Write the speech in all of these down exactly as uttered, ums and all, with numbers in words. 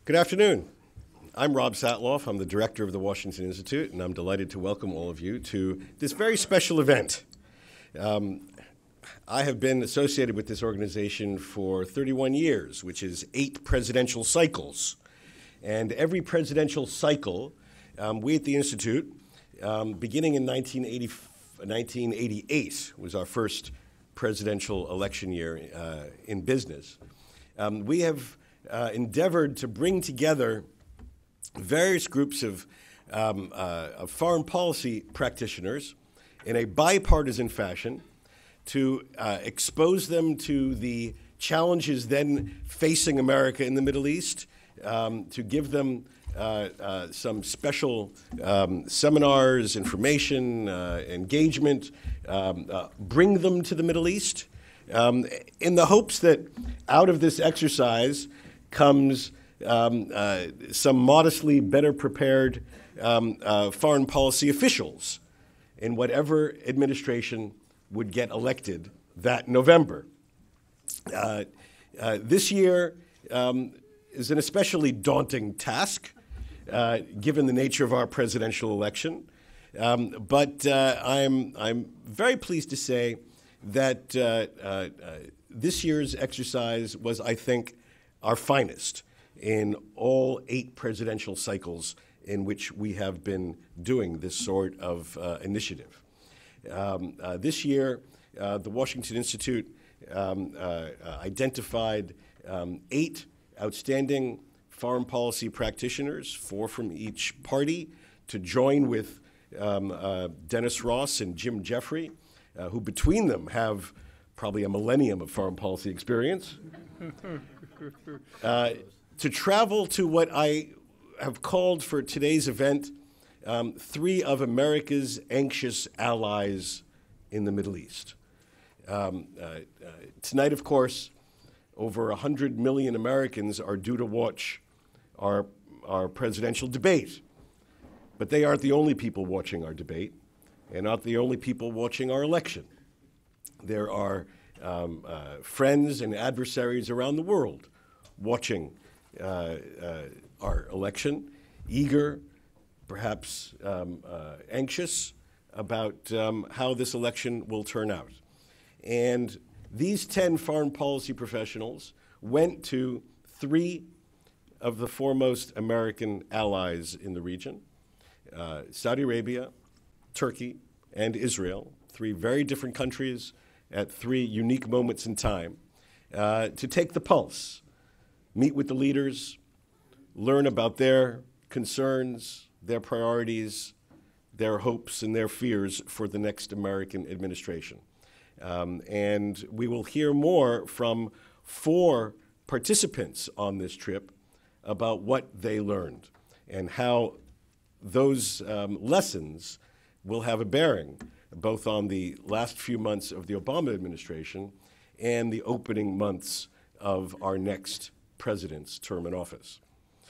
Good afternoon. I'm Rob Satloff. I'm the director of the Washington Institute, and I'm delighted to welcome all of you to this very special event. Um, I have been associated with this organization for thirty-one years, which is eight presidential cycles. And every presidential cycle, um, we at the Institute, um, beginning in nineteen eighty-eight, was our first presidential election year uh, in business. Um, we have uh, endeavored to bring together various groups of, um, uh, of foreign policy practitioners in a bipartisan fashion to uh, expose them to the challenges then facing America in the Middle East, um, to give them uh, uh, some special um, seminars, information, uh, engagement, um, uh, bring them to the Middle East, um, in the hopes that out of this exercise comes um, uh, some modestly better prepared um, uh, foreign policy officials in whatever administration would get elected that November. Uh, uh, this year um, is an especially daunting task, uh, given the nature of our presidential election. Um, but uh, I'm, I'm very pleased to say that uh, uh, uh, this year's exercise was, I think, our finest in all eight presidential cycles in which we have been doing this sort of uh, initiative. Um, uh, this year, uh, the Washington Institute um, uh, uh, identified um, eight outstanding foreign policy practitioners, four from each party, to join with um, uh, Dennis Ross and Jim Jeffrey, uh, who between them have probably a millennium of foreign policy experience, uh, to travel to what I have called for today's event um, three of America's anxious allies in the Middle East. Um, uh, uh, tonight, of course, over one hundred million Americans are due to watch our, our presidential debate. But they aren't the only people watching our debate, and not the only people watching our election. There are um, uh, friends and adversaries around the world watching uh, uh, our election, eager, perhaps um, uh, anxious about um, how this election will turn out. And these ten foreign policy professionals went to three of the foremost American allies in the region, uh, Saudi Arabia, Turkey, and Israel, three very different countries at three unique moments in time, uh, to take the pulse, meet with the leaders, learn about their concerns, their priorities, their hopes and their fears for the next American administration. Um, and we will hear more from four participants on this trip about what they learned and how those um, lessons will have a bearing both on the last few months of the Obama administration and the opening months of our next president's term in office.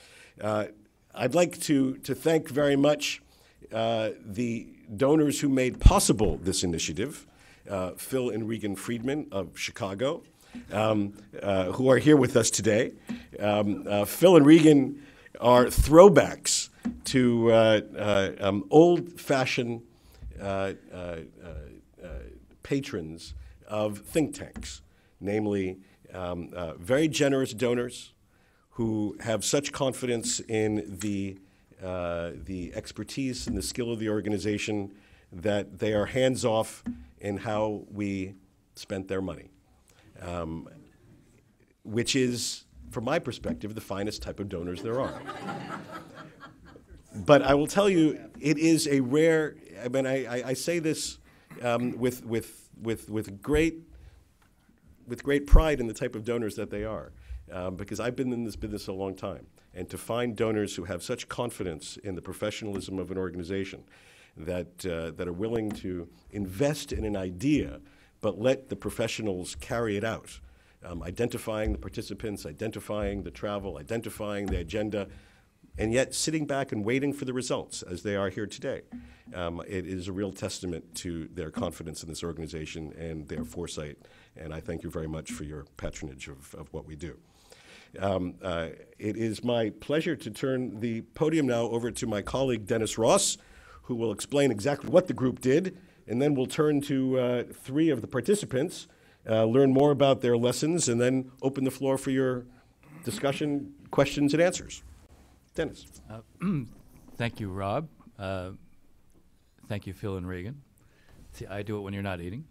Uh, I'd like to, to thank very much uh, the donors who made possible this initiative, uh, Phil and Regan Friedman of Chicago, um, uh, who are here with us today. Um, uh, Phil and Regan are throwbacks to uh, uh, um, old-fashioned uh, uh, uh, patrons of think tanks, namely um, uh, very generous donors who have such confidence in the, uh, the expertise and the skill of the organization that they are hands-off in how we spent their money, um, which is, from my perspective, the finest type of donors there are. But I will tell you, it is a rare, I mean, I, I, I say this um, with, with, with, with, great, with great pride in the type of donors that they are, um, because I've been in this business a long time. And to find donors who have such confidence in the professionalism of an organization that, uh, that are willing to invest in an idea, but let the professionals carry it out, um, identifying the participants, identifying the travel, identifying the agenda, and yet sitting back and waiting for the results as they are here today. Um, it is a real testament to their confidence in this organization and their foresight, and I thank you very much for your patronage of, of what we do. Um, uh, it is my pleasure to turn the podium now over to my colleague, Dennis Ross, who will explain exactly what the group did, and then we'll turn to uh, three of the participants, uh, learn more about their lessons, and then open the floor for your discussion, questions, and answers. Dennis. Uh, thank you, Rob. Uh, thank you, Phil and Regan. See, I do it when you're not eating.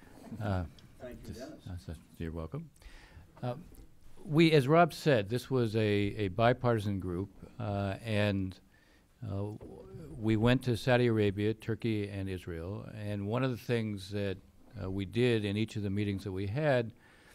Uh, thank you, Dennis. Uh, so you're welcome. Uh, we, as Rob said, this was a, a bipartisan group, uh, and uh, we went to Saudi Arabia, Turkey, and Israel. And one of the things that uh, we did in each of the meetings that we had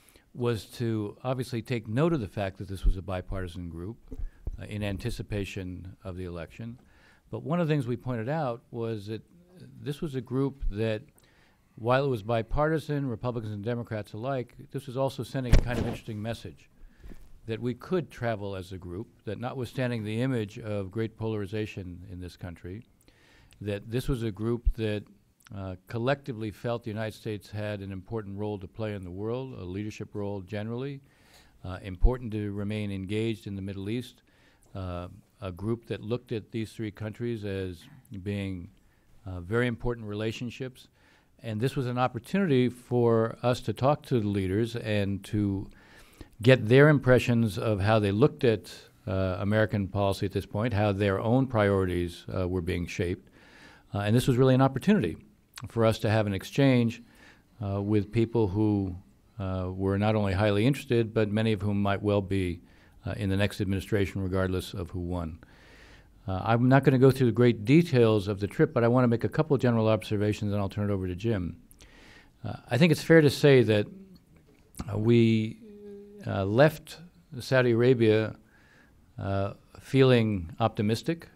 was to obviously take note of the fact that this was a bipartisan group uh, in anticipation of the election. But one of the things we pointed out was that this was a group that, while it was bipartisan, Republicans and Democrats alike, this was also sending a kind of interesting message that we could travel as a group, that notwithstanding the image of great polarization in this country, that this was a group that uh, collectively felt the United States had an important role to play in the world, a leadership role generally, uh, important to remain engaged in the Middle East, uh, a group that looked at these three countries as being uh, very important relationships. And this was an opportunity for us to talk to the leaders and to get their impressions of how they looked at uh, American policy at this point, how their own priorities uh, were being shaped. Uh, and this was really an opportunity for us to have an exchange uh, with people who uh, were not only highly interested, but many of whom might well be uh, in the next administration, regardless of who won. Uh, I'm not going to go through the great details of the trip, but I want to make a couple of general observations, and I'll turn it over to Jim. Uh, I think it's fair to say that uh, we uh, left Saudi Arabia uh, feeling optimistic.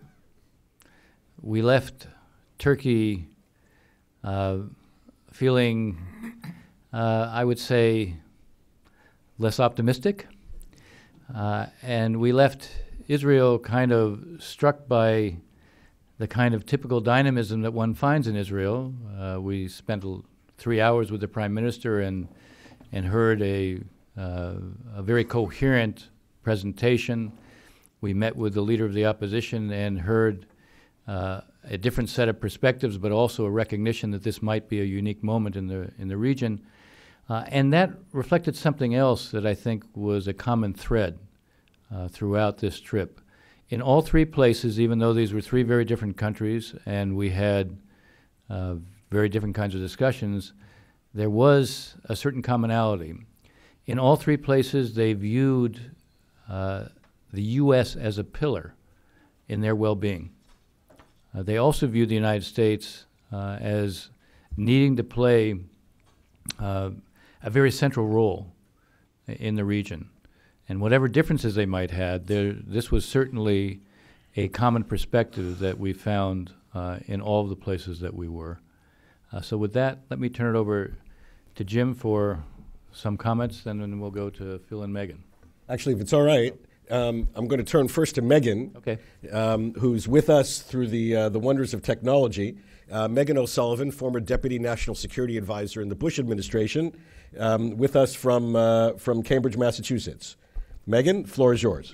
We left Turkey uh, feeling, uh, I would say, less optimistic. Uh, and we left Israel kind of struck by the kind of typical dynamism that one finds in Israel. Uh, we spent l- three hours with the Prime Minister and and heard a, uh, a very coherent presentation. We met with the leader of the opposition and heard uh, a different set of perspectives, but also a recognition that this might be a unique moment in the in the region. Uh, and that reflected something else that I think was a common thread Uh, throughout this trip. In all three places, even though these were three very different countries and we had uh, very different kinds of discussions, there was a certain commonality. In all three places, they viewed uh, the U S as a pillar in their well-being. Uh, they also viewed the United States uh, as needing to play uh, a very central role in the region. And whatever differences they might have, there, this was certainly a common perspective that we found uh, in all of the places that we were. Uh, so with that, let me turn it over to Jim for some comments, and then we'll go to Phil and Meghan. Actually, if it's all right, um, I'm going to turn first to Meghan, okay. um, who's with us through the, uh, the wonders of technology. Uh, Meghan O'Sullivan, former Deputy National Security Advisor in the Bush administration, um, with us from, uh, from Cambridge, Massachusetts. Meghan, floor is yours.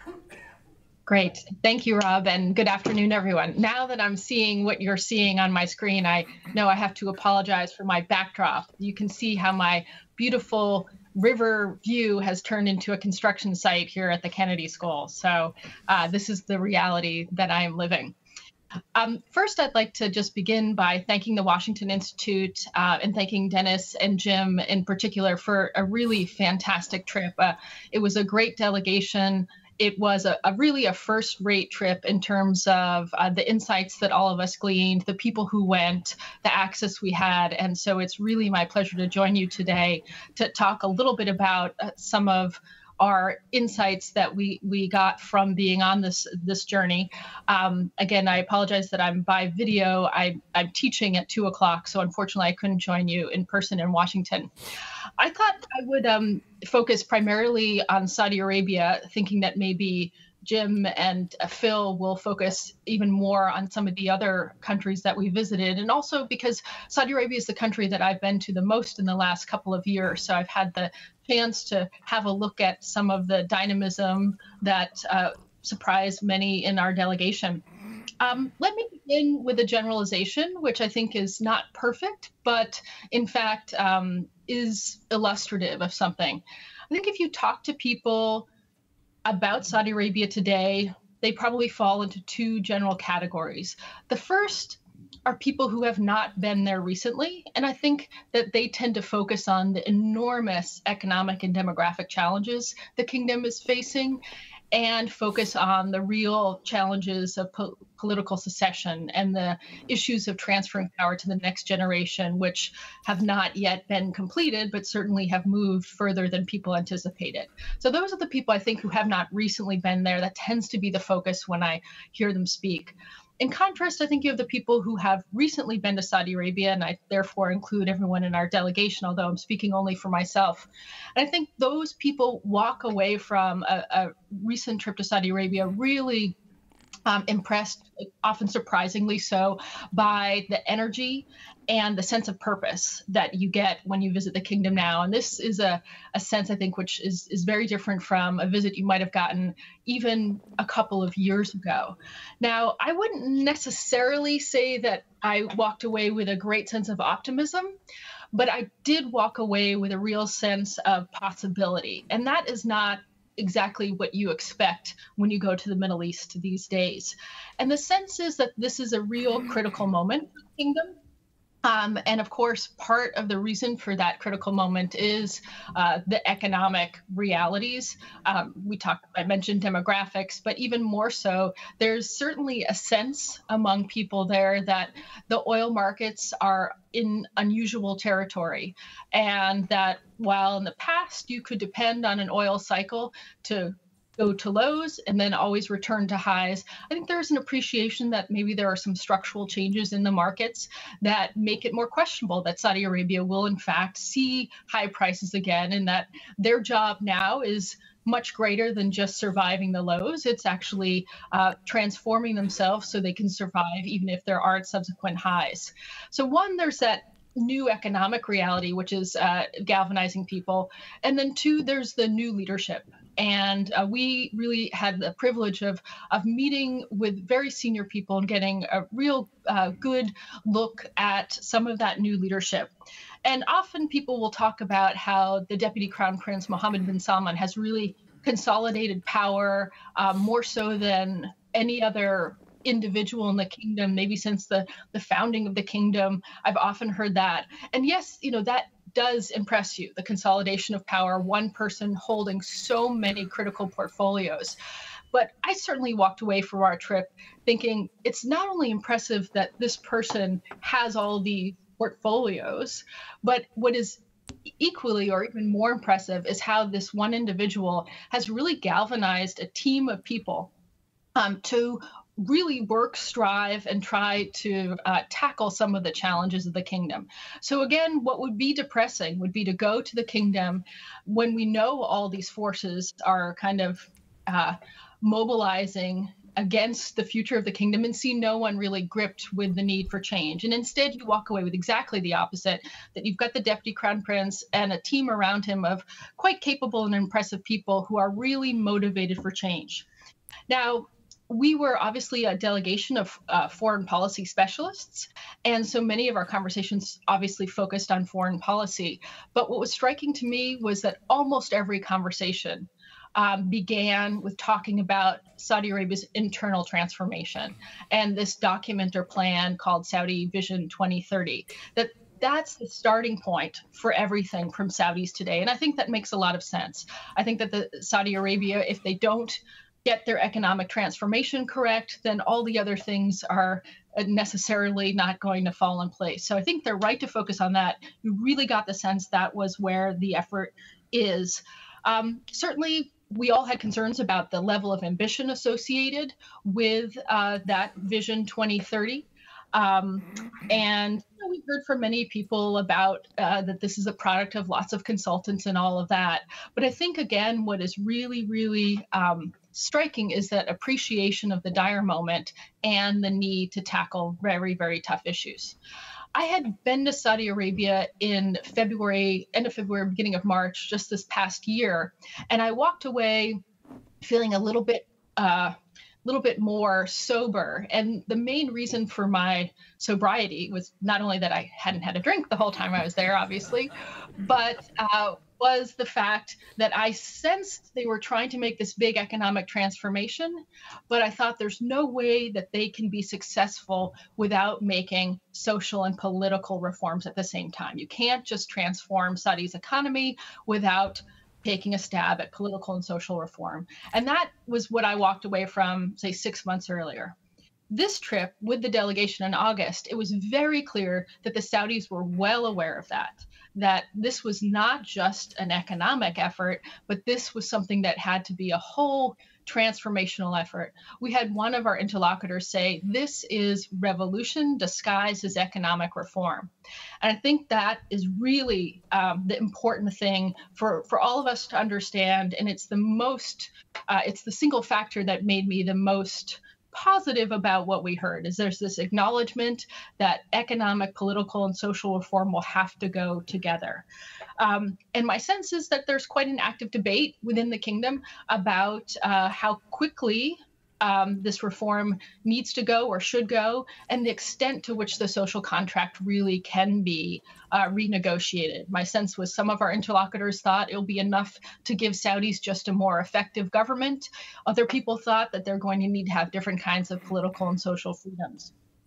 Great. Thank you, Rob, and good afternoon, everyone. Now that I'm seeing what you're seeing on my screen, I know I have to apologize for my backdrop. You can see how my beautiful river view has turned into a construction site here at the Kennedy School. So uh, this is the reality that I am living. Um, first, I'd like to just begin by thanking the Washington Institute uh, and thanking Dennis and Jim in particular for a really fantastic trip. Uh, it was a great delegation. It was a, a really a first-rate trip in terms of uh, the insights that all of us gleaned, the people who went, the access we had. And so it's really my pleasure to join you today to talk a little bit about uh, some of our insights that we we got from being on this this journey. Um, again, I apologize that I'm by video. I, I'm teaching at two o'clock, so unfortunately I couldn't join you in person in Washington. I thought I would um, focus primarily on Saudi Arabia, thinking that maybe Jim and uh, Phil will focus even more on some of the other countries that we visited. And also because Saudi Arabia is the country that I've been to the most in the last couple of years. So I've had the chance to have a look at some of the dynamism that uh, surprised many in our delegation. Um, let me begin with a generalization, which I think is not perfect, but in fact um, is illustrative of something. I think if you talk to people about Saudi Arabia today, they probably fall into two general categories. The first are people who have not been there recently, and I think that they tend to focus on the enormous economic and demographic challenges the kingdom is facing, and focus on the real challenges of po- political secession and the issues of transferring power to the next generation, which have not yet been completed, but certainly have moved further than people anticipated. So those are the people I think who have not recently been there. That tends to be the focus when I hear them speak. In contrast, I think you have the people who have recently been to Saudi Arabia, and I therefore include everyone in our delegation, although I'm speaking only for myself. And I think those people walk away from a, a recent trip to Saudi Arabia really um, impressed, often surprisingly so, by the energy and the sense of purpose that you get when you visit the kingdom now. And this is a, a sense, I think, which is, is very different from a visit you might have gotten even a couple of years ago. Now, I wouldn't necessarily say that I walked away with a great sense of optimism, but I did walk away with a real sense of possibility. And that is not exactly what you expect when you go to the Middle East these days. And the sense is that this is a real critical moment for the kingdom. Um, and of course, part of the reason for that critical moment is uh, the economic realities. Um, we talked, I mentioned demographics, but even more so, there's certainly a sense among people there that the oil markets are in unusual territory, and that while in the past you could depend on an oil cycle to go to lows and then always return to highs, I think there's an appreciation that maybe there are some structural changes in the markets that make it more questionable that Saudi Arabia will in fact see high prices again, and that their job now is much greater than just surviving the lows. It's actually uh, transforming themselves so they can survive even if there aren't subsequent highs. So one, there's that new economic reality, which is uh, galvanizing people. And then two, there's the new leadership. And uh, we really had the privilege of, of meeting with very senior people and getting a real uh, good look at some of that new leadership. And often people will talk about how the Deputy Crown Prince Mohammed bin Salman has really consolidated power uh, more so than any other individual in the kingdom, maybe since the, the founding of the kingdom. I've often heard that. And yes, you know, that does impress you, the consolidation of power, one person holding so many critical portfolios. But I certainly walked away from our trip thinking it's not only impressive that this person has all the portfolios, but what is equally or even more impressive is how this one individual has really galvanized a team of people um, to really work, strive, and try to uh, tackle some of the challenges of the kingdom. So again, what would be depressing would be to go to the kingdom when we know all these forces are kind of uh, mobilizing against the future of the kingdom and see no one really gripped with the need for change. And instead, you walk away with exactly the opposite, that you've got the Deputy Crown Prince and a team around him of quite capable and impressive people who are really motivated for change. Now, we were obviously a delegation of uh, foreign policy specialists, and so many of our conversations obviously focused on foreign policy. But what was striking to me was that almost every conversation um, began with talking about Saudi Arabia's internal transformation and this document or plan called Saudi Vision twenty thirty. That that's the starting point for everything from Saudis today, and I think that makes a lot of sense. I think that the Saudi Arabia, if they don't get their economic transformation correct, then all the other things are necessarily not going to fall in place. So I think they're right to focus on that. You really got the sense that was where the effort is. Um, certainly, we all had concerns about the level of ambition associated with uh, that Vision twenty thirty. Um, and you know, we heard from many people about uh, that this is a product of lots of consultants and all of that. But I think, again, what is really, really um, striking is that appreciation of the dire moment and the need to tackle very, very tough issues. I had been to Saudi Arabia in February, end of February, beginning of March, just this past year, and I walked away feeling a little bit, uh, little bit more sober. And the main reason for my sobriety was not only that I hadn't had a drink the whole time I was there, obviously, but uh, was the fact that I sensed they were trying to make this big economic transformation, but I thought there's no way that they can be successful without making social and political reforms at the same time. You can't just transform Saudi's economy without taking a stab at political and social reform. And that was what I walked away from, say, six months earlier. This trip with the delegation in August, it was very clear that the Saudis were well aware of that, that this was not just an economic effort, but this was something that had to be a whole transformational effort. We had one of our interlocutors say, this is revolution disguised as economic reform. And I think that is really um, the important thing for, for all of us to understand. And it's the most, uh, it's the single factor that made me the most positive about what we heard, is there's this acknowledgement that economic, political, and social reform will have to go together. Um, and my sense is that there's quite an active debate within the kingdom about uh, how quickly um, this reform needs to go or should go, and the extent to which the social contract really can be uh, renegotiated. My sense was some of our interlocutors thought it'll be enough to give Saudis just a more effective government. Other people thought that they're going to need to have different kinds of political and social freedoms.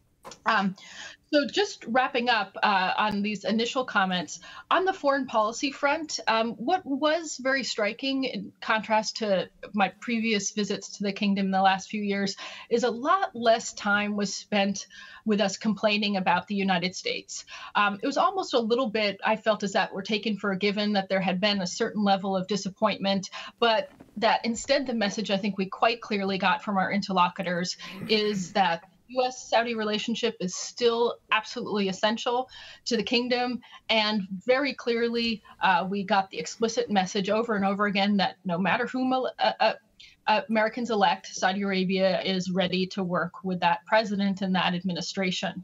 Um, so just wrapping up uh, on these initial comments, on the foreign policy front, um, what was very striking in contrast to my previous visits to the kingdom in the last few years is a lot less time was spent with us complaining about the United States. Um, it was almost a little bit, I felt as that were taken for a given that there had been a certain level of disappointment, but that instead the message I think we quite clearly got from our interlocutors is that U S Saudi relationship is still absolutely essential to the kingdom. And very clearly, uh, we got the explicit message over and over again that no matter whom uh, uh, uh, Americans elect, Saudi Arabia is ready to work with that president and that administration.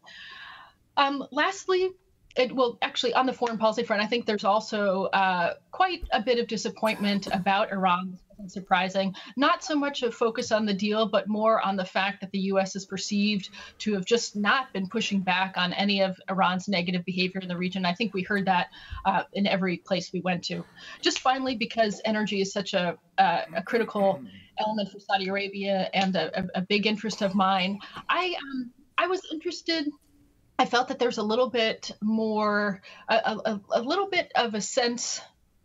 Um, lastly, it will actually on the foreign policy front, I think there's also uh, quite a bit of disappointment about Iran. Surprising, not so much a focus on the deal, but more on the fact that the U S is perceived to have just not been pushing back on any of Iran's negative behavior in the region. I think we heard that uh, in every place we went to. Just finally, because energy is such a, a, a critical element for Saudi Arabia and a, a big interest of mine, I um, I was interested. I felt that there's a little bit more, a, a, a little bit of a sense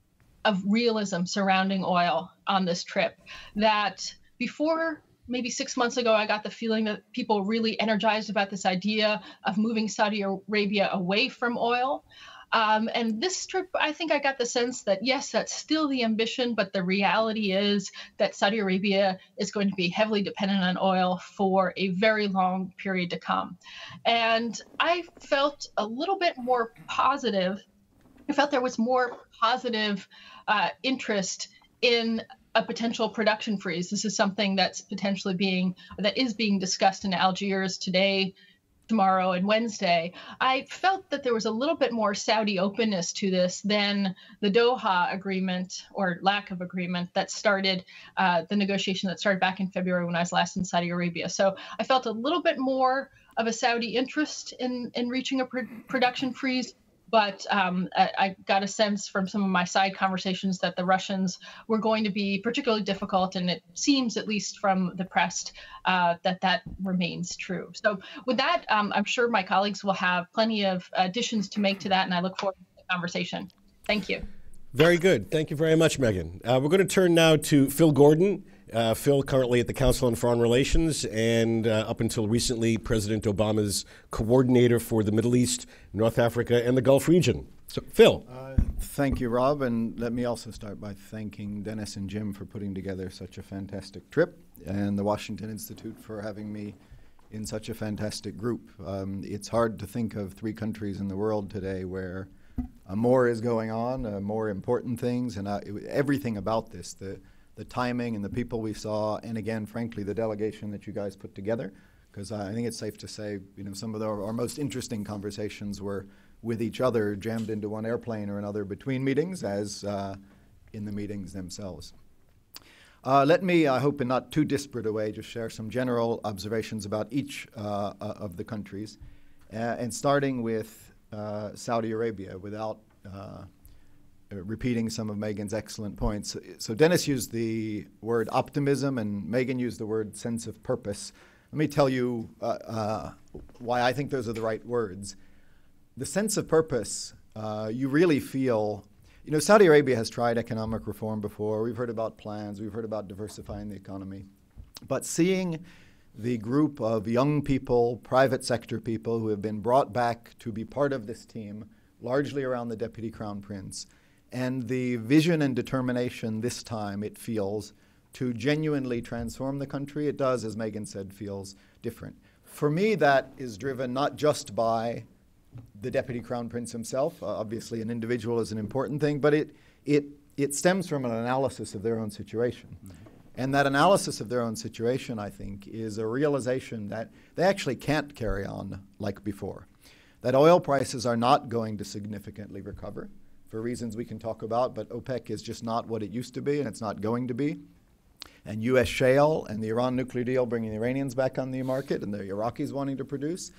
of realism surrounding oil on this trip, that before maybe six months ago, I got the feeling that people were really energized about this idea of moving Saudi Arabia away from oil. Um, and this trip, I think I got the sense that, yes, that's still the ambition, but the reality is that Saudi Arabia is going to be heavily dependent on oil for a very long period to come. And I felt a little bit more positive. I felt there was more positive uh, interest in a potential production freeze. This is something that's potentially being, that is being discussed in Algiers today, tomorrow, and Wednesday. I felt that there was a little bit more Saudi openness to this than the Doha agreement, or lack of agreement, that started, uh, the negotiation that started back in February when I was last in Saudi Arabia. So I felt a little bit more of a Saudi interest in, in reaching a pr- production freeze. But um, I, I got a sense from some of my side conversations that the Russians were going to be particularly difficult, and it seems, at least from the press, uh, that that remains true. So with that, um, I'm sure my colleagues will have plenty of additions to make to that, and I look forward to the conversation. Thank you. Very good. Thank you very much, Meghan. Uh, we're going to turn now to Phil Gordon. Uh, Phil, currently at the Council on Foreign Relations, and uh, up until recently, President Obama's coordinator for the Middle East, North Africa, and the Gulf region. So, Phil. Uh, thank you, Rob, and let me also start by thanking Dennis and Jim for putting together such a fantastic trip, and the Washington Institute for having me in such a fantastic group. Um, it's hard to think of three countries in the world today where uh, more is going on, uh, more important things, and uh, it, everything about this, the the timing and the people we saw, and again, frankly, the delegation that you guys put together, because uh, I think it's safe to say, you know, some of the, our most interesting conversations were with each other, jammed into one airplane or another between meetings, as uh, in the meetings themselves. Uh, let me, I hope in not too disparate a way, just share some general observations about each uh, uh, of the countries, uh, and starting with uh, Saudi Arabia, without uh, repeating some of Meghan's excellent points. So Dennis used the word optimism, and Meghan used the word sense of purpose. Let me tell you uh, uh, why I think those are the right words. The sense of purpose, uh, you really feel, you know, Saudi Arabia has tried economic reform before. We've heard about plans. We've heard about diversifying the economy. But seeing the group of young people, private sector people who have been brought back to be part of this team, largely around the Deputy Crown Prince, and the vision and determination this time, it feels, to genuinely transform the country, it does, as Meghan said, feels different. For me, that is driven not just by the Deputy Crown Prince himself. Uh, obviously, an individual is an important thing, but it, it, it stems from an analysis of their own situation. Mm-hmm. And that analysis of their own situation, I think, is a realization that they actually can't carry on like before, that oil prices are not going to significantly recover, for reasons we can talk about, but OPEC is just not what it used to be, and it's not going to be. And U S shale and the Iran nuclear deal bringing the Iranians back on the market and the Iraqis wanting to produce,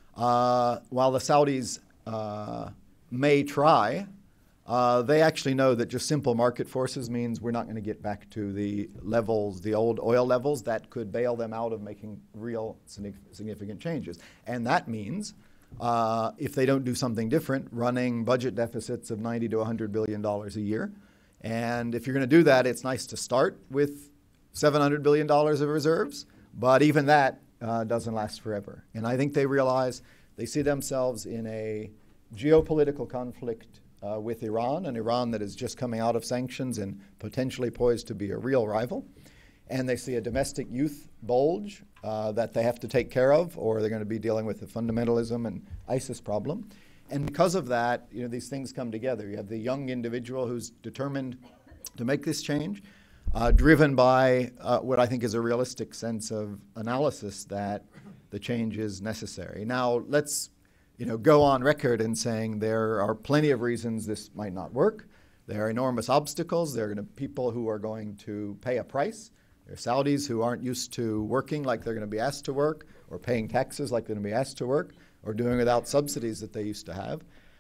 uh, while the Saudis uh, may try, uh, they actually know that just simple market forces means we're not going to get back to the levels, the old oil levels that could bail them out of making real significant changes. And that means Uh, if they don't do something different, running budget deficits of ninety to one hundred billion dollars a year. And if you're going to do that, it's nice to start with seven hundred billion dollars of reserves, but even that uh, doesn't last forever. And I think they realize they see themselves in a geopolitical conflict uh, with Iran, an Iran that is just coming out of sanctions and potentially poised to be a real rival. And they see a domestic youth bulge uh, that they have to take care of, or they're going to be dealing with the fundamentalism and ISIS problem. And because of that, you know, these things come together. You have the young individual who's determined to make this change, uh, driven by uh, what I think is a realistic sense of analysis that the change is necessary. Now, let's, you know, go on record in saying there are plenty of reasons this might not work. There are enormous obstacles. There are going to be people who are going to pay a price. There are Saudis who aren't used to working like they're going to be asked to work, or paying taxes like they're going to be asked to work, or doing without subsidies that they used to have.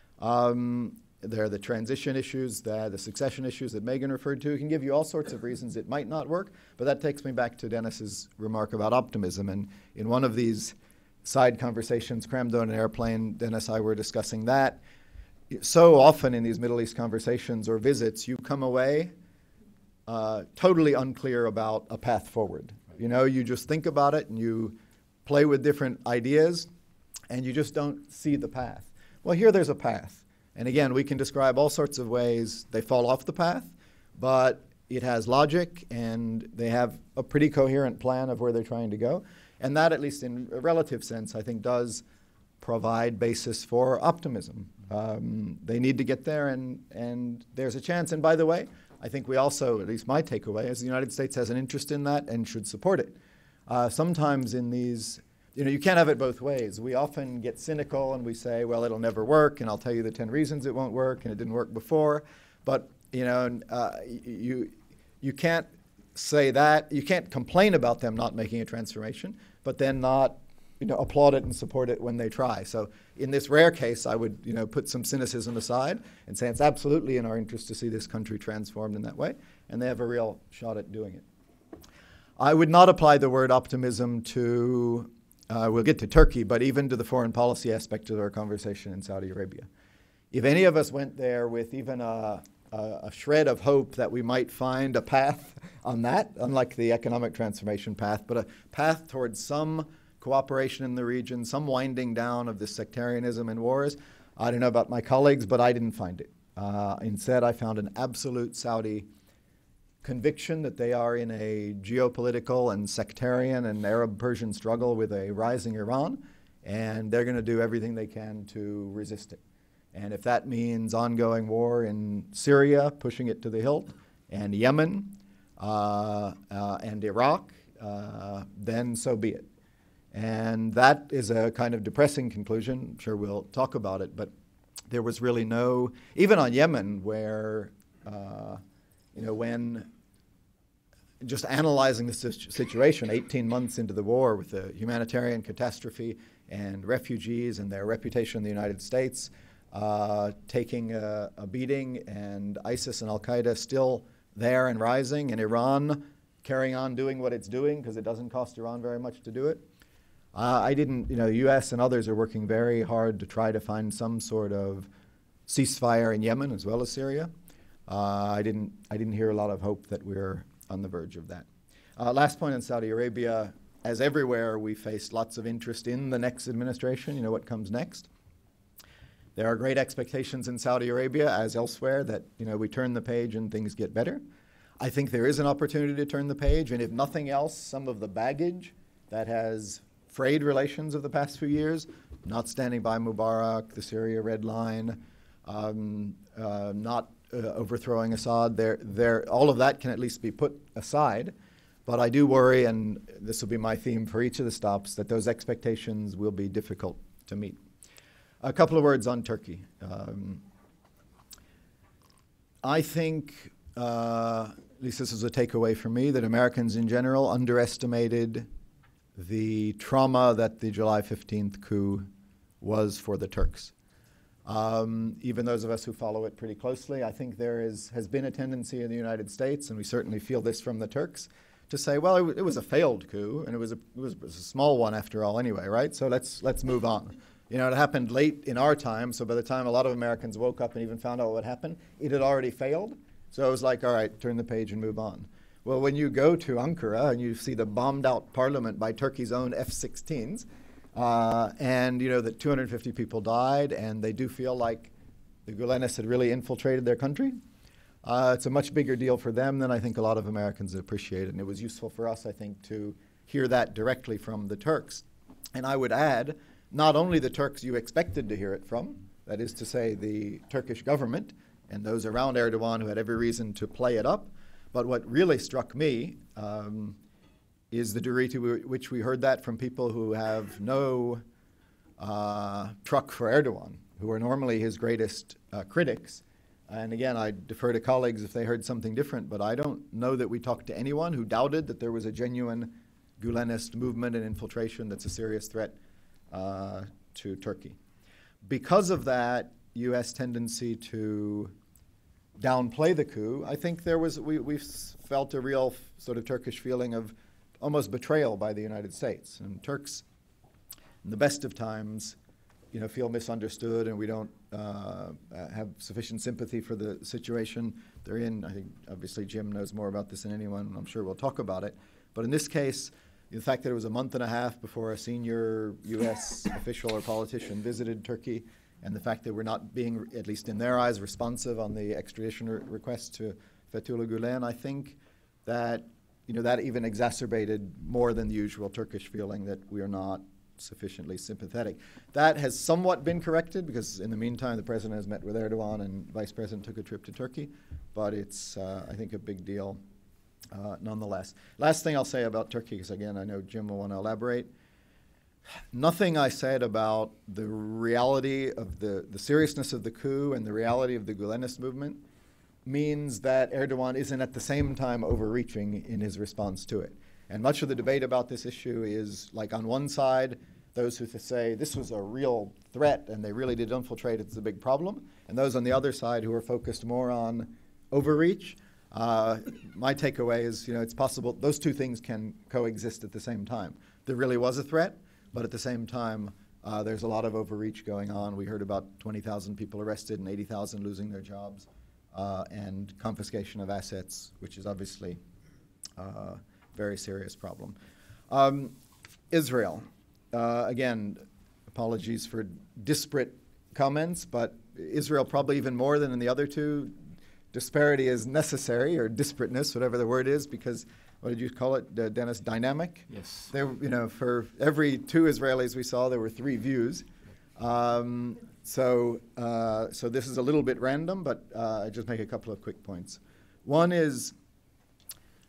Um, there are the transition issues, the, the succession issues that Meghan referred to. It can give you all sorts of reasons it might not work, but that takes me back to Dennis's remark about optimism. And in one of these side conversations crammed on an airplane, Dennis and I were discussing that. So often in these Middle East conversations or visits, you come away Uh, totally unclear about a path forward. You know, you just think about it and you play with different ideas and you just don't see the path. Well, here there's a path. And again, we can describe all sorts of ways they fall off the path, but it has logic and they have a pretty coherent plan of where they're trying to go. And that, at least in a relative sense, I think does provide basis for optimism. Um, they need to get there, and, and there's a chance. And by the way, I think we also, at least my takeaway, is the United States has an interest in that and should support it. Uh, sometimes in these, you know, you can't have it both ways. We often get cynical and we say, well, it'll never work, and I'll tell you the ten reasons it won't work, and it didn't work before. But, you know, uh, you, you can't say that. You can't complain about them not making a transformation, but then not, you know, applaud it and support it when they try. So in this rare case, I would, you know, put some cynicism aside and say it's absolutely in our interest to see this country transformed in that way, and they have a real shot at doing it. I would not apply the word optimism to, uh, we'll get to Turkey, but even to the foreign policy aspect of our conversation in Saudi Arabia. If any of us went there with even a, a, a shred of hope that we might find a path on that, unlike the economic transformation path, but a path towards some cooperation in the region, some winding down of this sectarianism and wars. I don't know about my colleagues, but I didn't find it. Uh, instead, I found an absolute Saudi conviction that they are in a geopolitical and sectarian and Arab-Persian struggle with a rising Iran, and they're going to do everything they can to resist it. And if that means ongoing war in Syria, pushing it to the hilt, and Yemen, uh, uh, and Iraq, uh, then so be it. And that is a kind of depressing conclusion. I'm sure we'll talk about it, but there was really no, even on Yemen, where, uh, you know, when just analyzing the situation eighteen months into the war with the humanitarian catastrophe and refugees and their reputation in the United States uh, taking a, a beating, and ISIS and Al-Qaeda still there and rising, and Iran carrying on doing what it's doing because it doesn't cost Iran very much to do it. Uh, I didn't, you know, the U S and others are working very hard to try to find some sort of ceasefire in Yemen as well as Syria. Uh, I didn't, I didn't hear a lot of hope that we're on the verge of that. Uh, last point on Saudi Arabia, as everywhere, we face lots of interest in the next administration, you know, what comes next. There are great expectations in Saudi Arabia, as elsewhere, that, you know, we turn the page and things get better. I think there is an opportunity to turn the page, and if nothing else, some of the baggage that has frayed relations of the past few years, not standing by Mubarak, the Syria Red Line, um, uh, not uh, overthrowing Assad, there, there, all of that can at least be put aside. But I do worry, and this will be my theme for each of the stops, that those expectations will be difficult to meet. A couple of words on Turkey. Um, I think, uh, at least this is a takeaway for me, that Americans in general underestimated the trauma that the July fifteenth coup was for the Turks. Um, even those of us who follow it pretty closely, I think there is, has been a tendency in the United States, and we certainly feel this from the Turks, to say, well, it, w it was a failed coup, and it was a, it was, it was a small one after all anyway, right? So let's, let's move on. You know, it happened late in our time, so by the time a lot of Americans woke up and even found out what happened, it had already failed. So it was like, all right, turn the page and move on. Well, when you go to Ankara and you see the bombed-out parliament by Turkey's own F sixteens, uh, and you know that two hundred fifty people died, and they do feel like the Gülenists had really infiltrated their country, uh, it's a much bigger deal for them than I think a lot of Americans appreciate. And it was useful for us, I think, to hear that directly from the Turks. And I would add, not only the Turks you expected to hear it from, that is to say the Turkish government and those around Erdogan who had every reason to play it up, but what really struck me um, is the degree to which we heard that from people who have no uh, truck for Erdogan, who are normally his greatest uh, critics. And again, I defer to colleagues if they heard something different, but I don't know that we talked to anyone who doubted that there was a genuine Gülenist movement and infiltration that's a serious threat uh, to Turkey. Because of that U S tendency to downplay the coup, I think there was, we, we felt a real f sort of Turkish feeling of almost betrayal by the United States. And Turks, in the best of times, you know, feel misunderstood, and we don't uh, have sufficient sympathy for the situation they're in. I think, obviously, Jim knows more about this than anyone. I'm sure we'll talk about it. But in this case, the fact that it was a month and a half before a senior U S official or politician visited Turkey, and the fact that we're not being, at least in their eyes, responsive on the extradition re request to Fethullah Gülen, I think that, you know, that even exacerbated more than the usual Turkish feeling that we are not sufficiently sympathetic. That has somewhat been corrected because in the meantime the President has met with Erdogan and Vice President took a trip to Turkey, but it's, uh, I think, a big deal uh, nonetheless. Last thing I'll say about Turkey, because again I know Jim will want to elaborate. Nothing I said about the reality of the, the seriousness of the coup and the reality of the Gülenist movement means that Erdogan isn't at the same time overreaching in his response to it. And much of the debate about this issue is, like, on one side, those who say this was a real threat and they really did infiltrate, it's a big problem, and those on the other side who are focused more on overreach. Uh, my takeaway is, you know, it's possible those two things can coexist at the same time. There really was a threat, but at the same time, uh, there's a lot of overreach going on. We heard about twenty thousand people arrested and eighty thousand losing their jobs, uh, and confiscation of assets, which is obviously uh, very serious problem. Um, Israel, uh, again, apologies for disparate comments, but Israel probably even more than in the other two, disparity is necessary, or disparateness, whatever the word is, because what did you call it, uh, Dennis? Dynamic? Yes. There, you know, for every two Israelis we saw, there were three views. Um, so, uh, so this is a little bit random, but uh, I just make a couple of quick points. One is,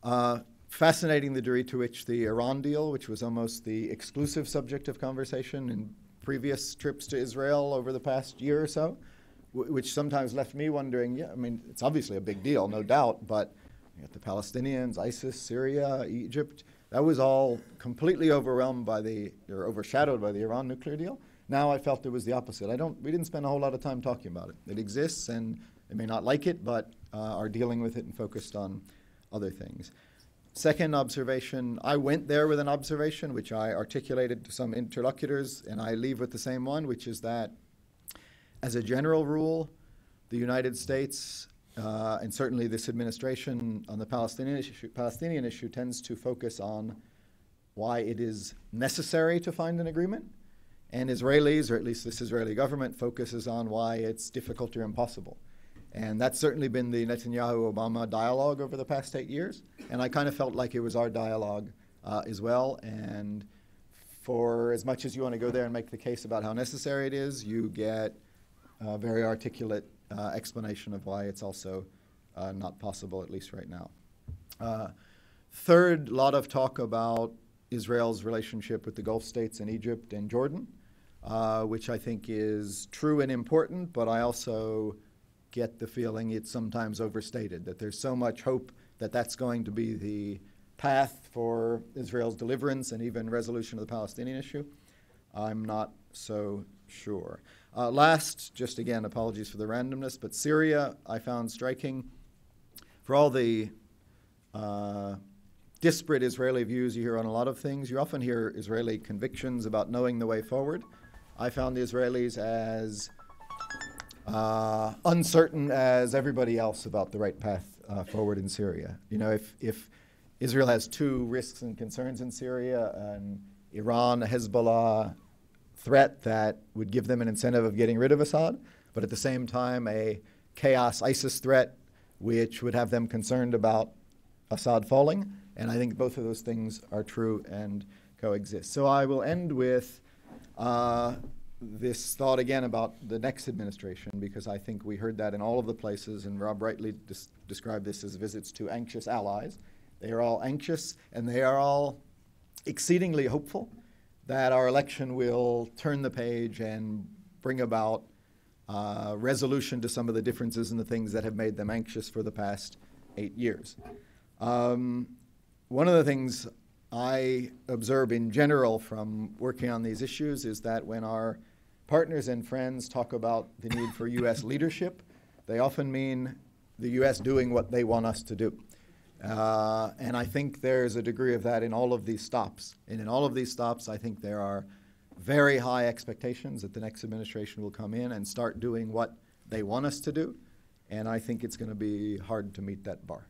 Uh, fascinating the degree to which the Iran deal, which was almost the exclusive subject of conversation in previous trips to Israel over the past year or so, w- which sometimes left me wondering, yeah, I mean, it's obviously a big deal, no doubt, but you got the Palestinians, ISIS, Syria, Egypt, that was all completely overwhelmed by the, or overshadowed by the Iran nuclear deal. Now I felt it was the opposite. I don't, we didn't spend a whole lot of time talking about it. It exists, and they may not like it, but uh, are dealing with it and focused on other things. Second observation, I went there with an observation which I articulated to some interlocutors, and I leave with the same one, which is that as a general rule, the United States, uh, and certainly this administration on the Palestinian issue, Palestinian issue tends to focus on why it is necessary to find an agreement, and Israelis, or at least this Israeli government, focuses on why it's difficult or impossible. And that's certainly been the Netanyahu-Obama dialogue over the past eight years. And I kind of felt like it was our dialogue uh, as well. And for as much as you want to go there and make the case about how necessary it is, you get a very articulate uh, explanation of why it's also uh, not possible, at least right now. Uh, third, a lot of talk about Israel's relationship with the Gulf states and Egypt and Jordan, uh, which I think is true and important, but I also get the feeling it's sometimes overstated, that there's so much hope that that's going to be the path for Israel's deliverance and even resolution of the Palestinian issue. I'm not so sure. Uh, last, just again, apologies for the randomness, but Syria I found striking. For all the uh, disparate Israeli views you hear on a lot of things, you often hear Israeli convictions about knowing the way forward. I found the Israelis as Uh, uncertain as everybody else about the right path uh, forward in Syria. You know, if, if Israel has two risks and concerns in Syria, an Iran, a Hezbollah threat that would give them an incentive of getting rid of Assad, but at the same time a chaos ISIS threat which would have them concerned about Assad falling. And I think both of those things are true and coexist. So I will end with uh, this thought again about the next administration, because I think we heard that in all of the places, and Rob rightly des- described this as visits to anxious allies. They are all anxious, and they are all exceedingly hopeful that our election will turn the page and bring about uh, resolution to some of the differences and the things that have made them anxious for the past eight years. Um, one of the things I observe in general from working on these issues is that when our partners and friends talk about the need for U S leadership, they often mean the U S doing what they want us to do. Uh, and I think there's a degree of that in all of these stops. And in all of these stops, I think there are very high expectations that the next administration will come in and start doing what they want us to do. And I think it's going to be hard to meet that bar.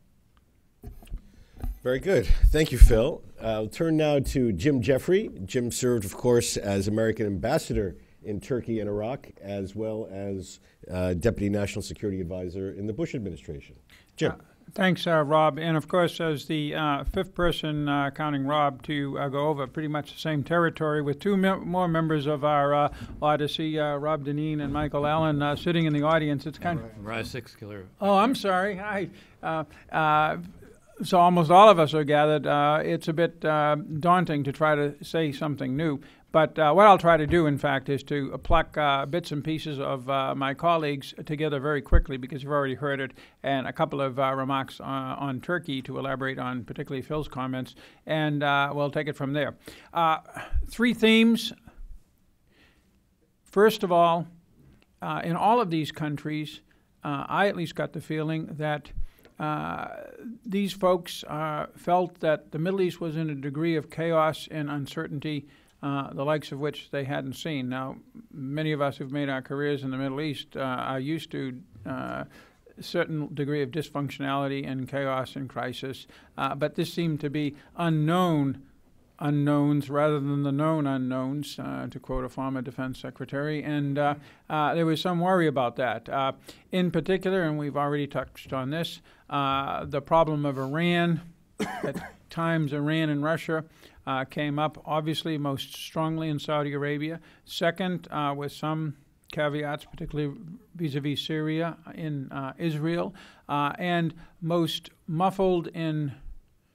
Very good. Thank you, Phil. I'll turn now to Jim Jeffrey. Jim served, of course, as American ambassador in Turkey and Iraq, as well as uh, Deputy National Security Advisor in the Bush administration. Jim. Uh, thanks, uh, Rob. And, of course, as the uh, fifth person, uh, counting Rob, to uh, go over pretty much the same territory with two mem- more members of our uh, Odyssey, uh, Rob Dineen and Michael Allen, uh, sitting in the audience. It's kind of... Rise six killer. Oh, I'm sorry. Hi. Uh, uh, So almost all of us are gathered. Uh, it's a bit uh, daunting to try to say something new. But uh, what I'll try to do, in fact, is to pluck uh, bits and pieces of uh, my colleagues together very quickly, because you've already heard it, and a couple of uh, remarks uh, on Turkey to elaborate on particularly Phil's comments, and uh, we'll take it from there. Uh, three themes. First of all, uh, in all of these countries, uh, I at least got the feeling that Uh, these folks uh, felt that the Middle East was in a degree of chaos and uncertainty, uh, the likes of which they hadn't seen. Now, many of us who've made our careers in the Middle East uh, are used to uh, a certain degree of dysfunctionality and chaos and crisis, uh, but this seemed to be unknown unknowns rather than the known unknowns, uh, to quote a former defense secretary, and uh, uh, there was some worry about that. Uh, in particular, and we've already touched on this, uh, the problem of Iran, at times Iran and Russia uh, came up obviously most strongly in Saudi Arabia. Second, uh, with some caveats, particularly vis-a-vis Syria, in uh, Israel, uh, and most muffled in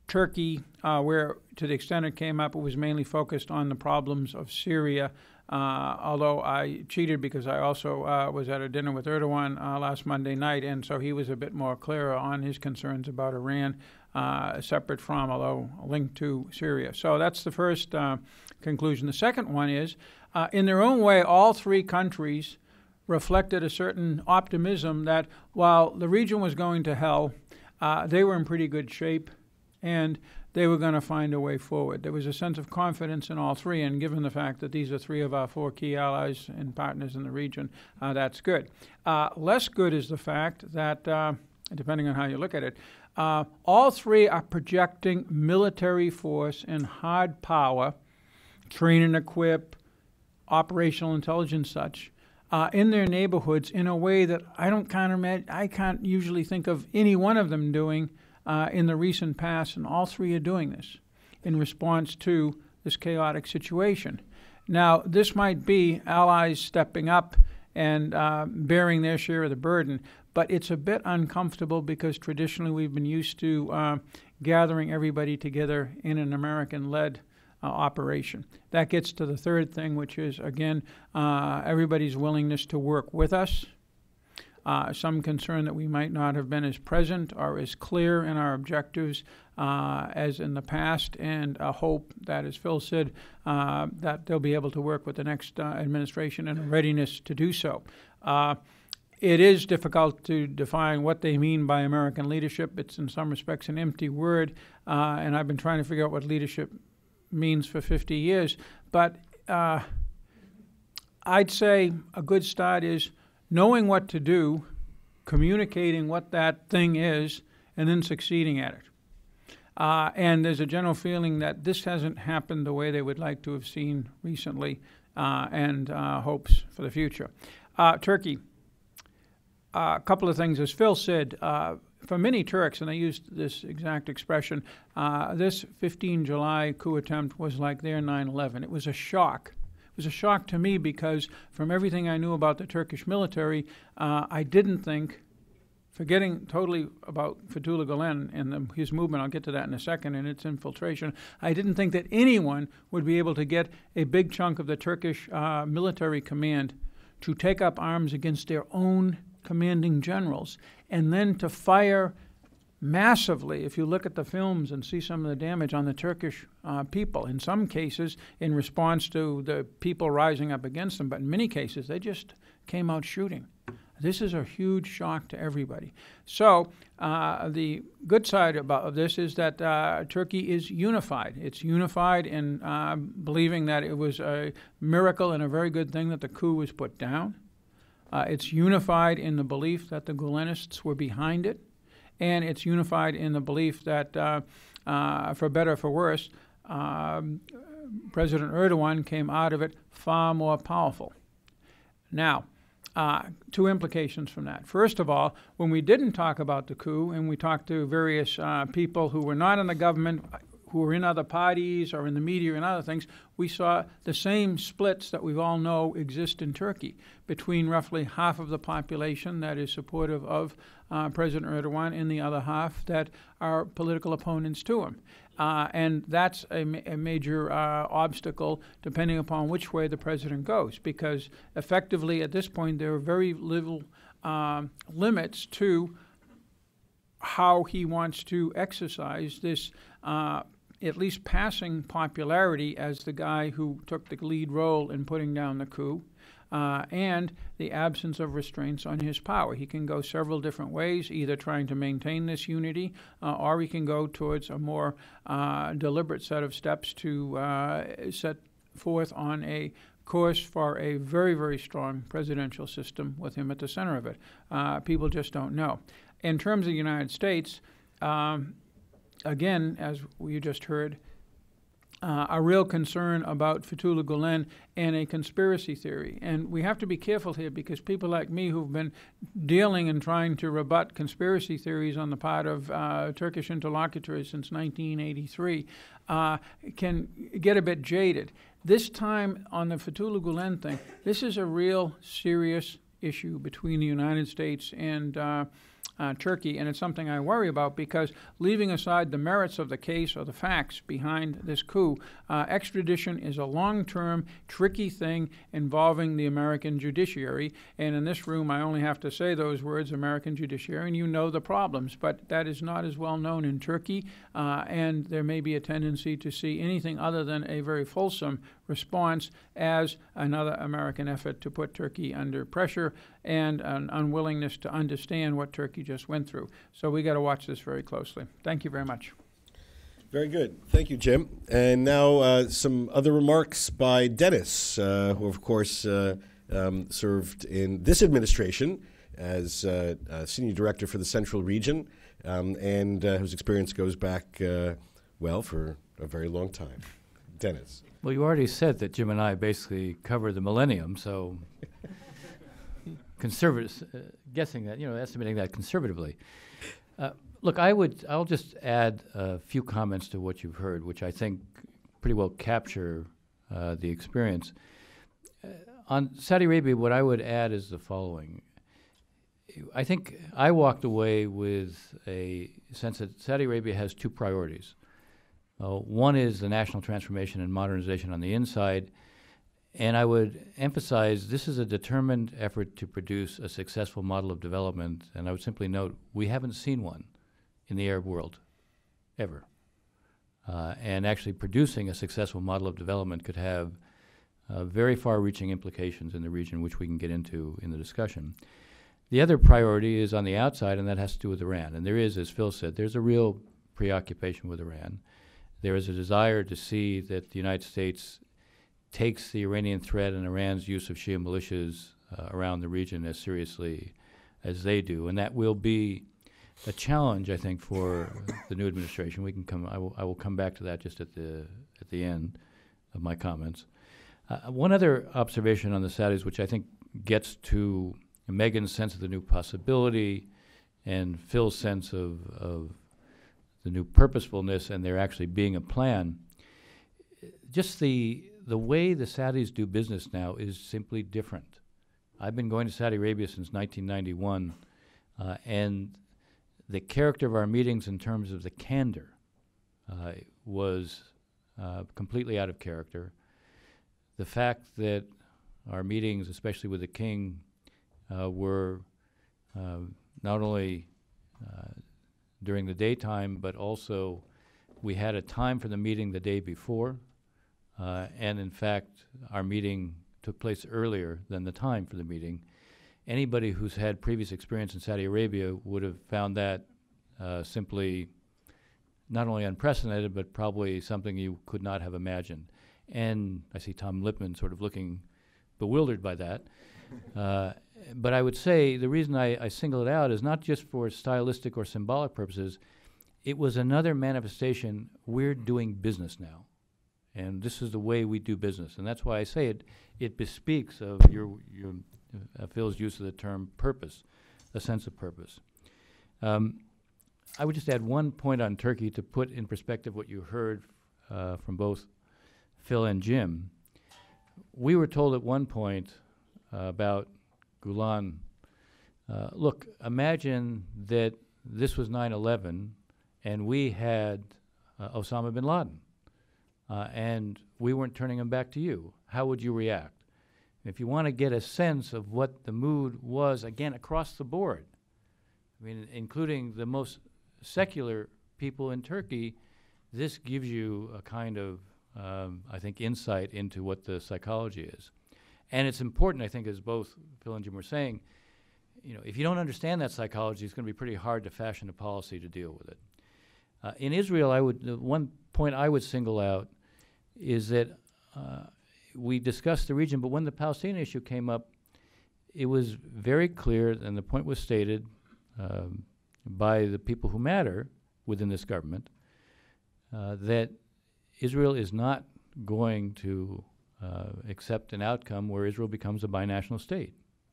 Turkey, uh, where to the extent it came up, it was mainly focused on the problems of Syria. Uh, although I cheated because I also uh, was at a dinner with Erdogan uh, last Monday night, and so he was a bit more clear on his concerns about Iran, uh, separate from, although linked to Syria. So that's the first uh, conclusion. The second one is, uh, in their own way, all three countries reflected a certain optimism that while the region was going to hell, uh, they were in pretty good shape, and they were going to find a way forward. There was a sense of confidence in all three, and given the fact that these are three of our four key allies and partners in the region, uh, that's good. Uh, less good is the fact that, uh, depending on how you look at it, uh, all three are projecting military force and hard power, train and equip, operational intelligence such, uh, in their neighborhoods in a way that I don't kind of imagine, I can't usually think of any one of them doing Uh, in the recent past, and all three are doing this in response to this chaotic situation. Now, this might be allies stepping up and uh, bearing their share of the burden, but it's a bit uncomfortable because traditionally we've been used to uh, gathering everybody together in an American-led uh, operation. That gets to the third thing, which is, again, uh, everybody's willingness to work with us. Uh, some concern that we might not have been as present or as clear in our objectives uh, as in the past, and a hope that, as Phil said, uh, that they'll be able to work with the next uh, administration and a readiness to do so. Uh, it is difficult to define what they mean by American leadership. It's in some respects an empty word, uh, and I've been trying to figure out what leadership means for fifty years. But uh, I'd say a good start is knowing what to do, communicating what that thing is, and then succeeding at it. Uh, and there's a general feeling that this hasn't happened the way they would like to have seen recently, uh, and uh, hopes for the future. Uh, Turkey, uh, a couple of things. As Phil said, uh, for many Turks, and I used this exact expression, uh, this fifteen July coup attempt was like their nine eleven. It was a shock. It was a shock to me because from everything I knew about the Turkish military, uh, I didn't think, forgetting totally about Fethullah Gulen and the, his movement, I'll get to that in a second, and its infiltration, I didn't think that anyone would be able to get a big chunk of the Turkish uh, military command to take up arms against their own commanding generals, and then to fire massively, if you look at the films and see some of the damage on the Turkish uh, people, in some cases in response to the people rising up against them, but in many cases they just came out shooting. This is a huge shock to everybody. So uh, the good side about this is that uh, Turkey is unified. It's unified in uh, believing that it was a miracle and a very good thing that the coup was put down. Uh, it's unified in the belief that the Gulenists were behind it. And it's unified in the belief that, uh, uh, for better or for worse, um, President Erdogan came out of it far more powerful. Now, uh, two implications from that. First of all, when we didn't talk about the coup and we talked to various uh, people who were not in the government, who were in other parties or in the media and other things, we saw the same splits that we all know exist in Turkey between roughly half of the population that is supportive of uh, President Erdogan and the other half that are political opponents to him. Uh, and that's a, ma a major uh, obstacle depending upon which way the president goes, because effectively at this point there are very little um, limits to how he wants to exercise this uh, at least passing popularity as the guy who took the lead role in putting down the coup, uh, and the absence of restraints on his power. He can go several different ways, either trying to maintain this unity, uh, or he can go towards a more uh, deliberate set of steps to uh, set forth on a course for a very, very strong presidential system with him at the center of it. Uh, people just don't know. In terms of the United States, um, again, as we just heard, uh, a real concern about Fethullah Gulen and a conspiracy theory. And we have to be careful here because people like me who've been dealing and trying to rebut conspiracy theories on the part of uh, Turkish interlocutors since nineteen eighty-three uh, can get a bit jaded. This time on the Fethullah Gulen thing, this is a real serious issue between the United States and uh, uh, Turkey, and it's something I worry about because leaving aside the merits of the case or the facts behind this coup, uh, extradition is a long-term, tricky thing involving the American judiciary. And in this room, I only have to say those words, American judiciary, and you know the problems. But that is not as well known in Turkey, uh, and there may be a tendency to see anything other than a very fulsome response as another American effort to put Turkey under pressure and an unwillingness to understand what Turkey just went through. So we got to watch this very closely. Thank you very much. Very good. Thank you, Jim. And now uh, some other remarks by Dennis, uh, who, of course, uh, um, served in this administration as uh, uh, Senior Director for the Central Region, um, and uh, whose experience goes back, uh, well, for a very long time. Dennis. Well, you already said that Jim and I basically covered the millennium, so conservatives, uh, guessing that, you know, estimating that conservatively. Uh, look, I would, I'll just add a few comments to what you've heard, which I think pretty well capture uh, the experience. Uh, on Saudi Arabia, what I would add is the following. I think I walked away with a sense that Saudi Arabia has two priorities. Uh, one is the national transformation and modernization on the inside, and I would emphasize this is a determined effort to produce a successful model of development, and I would simply note we haven't seen one in the Arab world, ever. Uh, and actually producing a successful model of development could have uh, very far-reaching implications in the region, which we can get into in the discussion. The other priority is on the outside, and that has to do with Iran. And there is, as Phil said, there's a real preoccupation with Iran. There is a desire to see that the United States takes the Iranian threat and Iran's use of Shia militias uh, around the region as seriously as they do. And that will be a challenge, I think, for the new administration. We can come, I will, I will come back to that just at the, at the end of my comments. Uh, one other observation on the Saudis, which I think gets to Meghan's sense of the new possibility and Phil's sense of, of the new purposefulness and there actually being a plan. Just the the way the Saudis do business now is simply different. I've been going to Saudi Arabia since nineteen ninety-one, uh, and the character of our meetings in terms of the candor uh, was uh, completely out of character. The fact that our meetings, especially with the king, uh, were uh, not only uh, during the daytime, but also we had a time for the meeting the day before, uh, and in fact, our meeting took place earlier than the time for the meeting. Anybody who's had previous experience in Saudi Arabia would have found that uh, simply not only unprecedented, but probably something you could not have imagined. And I see Tom Lippman sort of looking bewildered by that. Uh, but I would say the reason I, I single it out is not just for stylistic or symbolic purposes. It was another manifestation, we're doing business now. And this is the way we do business. And that's why I say it, it bespeaks of your, your uh, Phil's use of the term purpose, a sense of purpose. Um, I would just add one point on Turkey to put in perspective what you heard uh, from both Phil and Jim. We were told at one point uh, about Gulen, uh, look, imagine that this was nine eleven and we had uh, Osama bin Laden uh, and we weren't turning him back to you. How would you react? If you want to get a sense of what the mood was, again, across the board, I mean, including the most secular people in Turkey, this gives you a kind of, um, I think, insight into what the psychology is. And it's important, I think, as both Phil and Jim were saying, you know, if you don't understand that psychology, it's going to be pretty hard to fashion a policy to deal with it. Uh, in Israel, I would, the one point I would single out is that uh, we discussed the region, but when the Palestinian issue came up, it was very clear, and the point was stated um, by the people who matter within this government, uh, that Israel is not going to uh, accept an outcome where Israel becomes a binational state.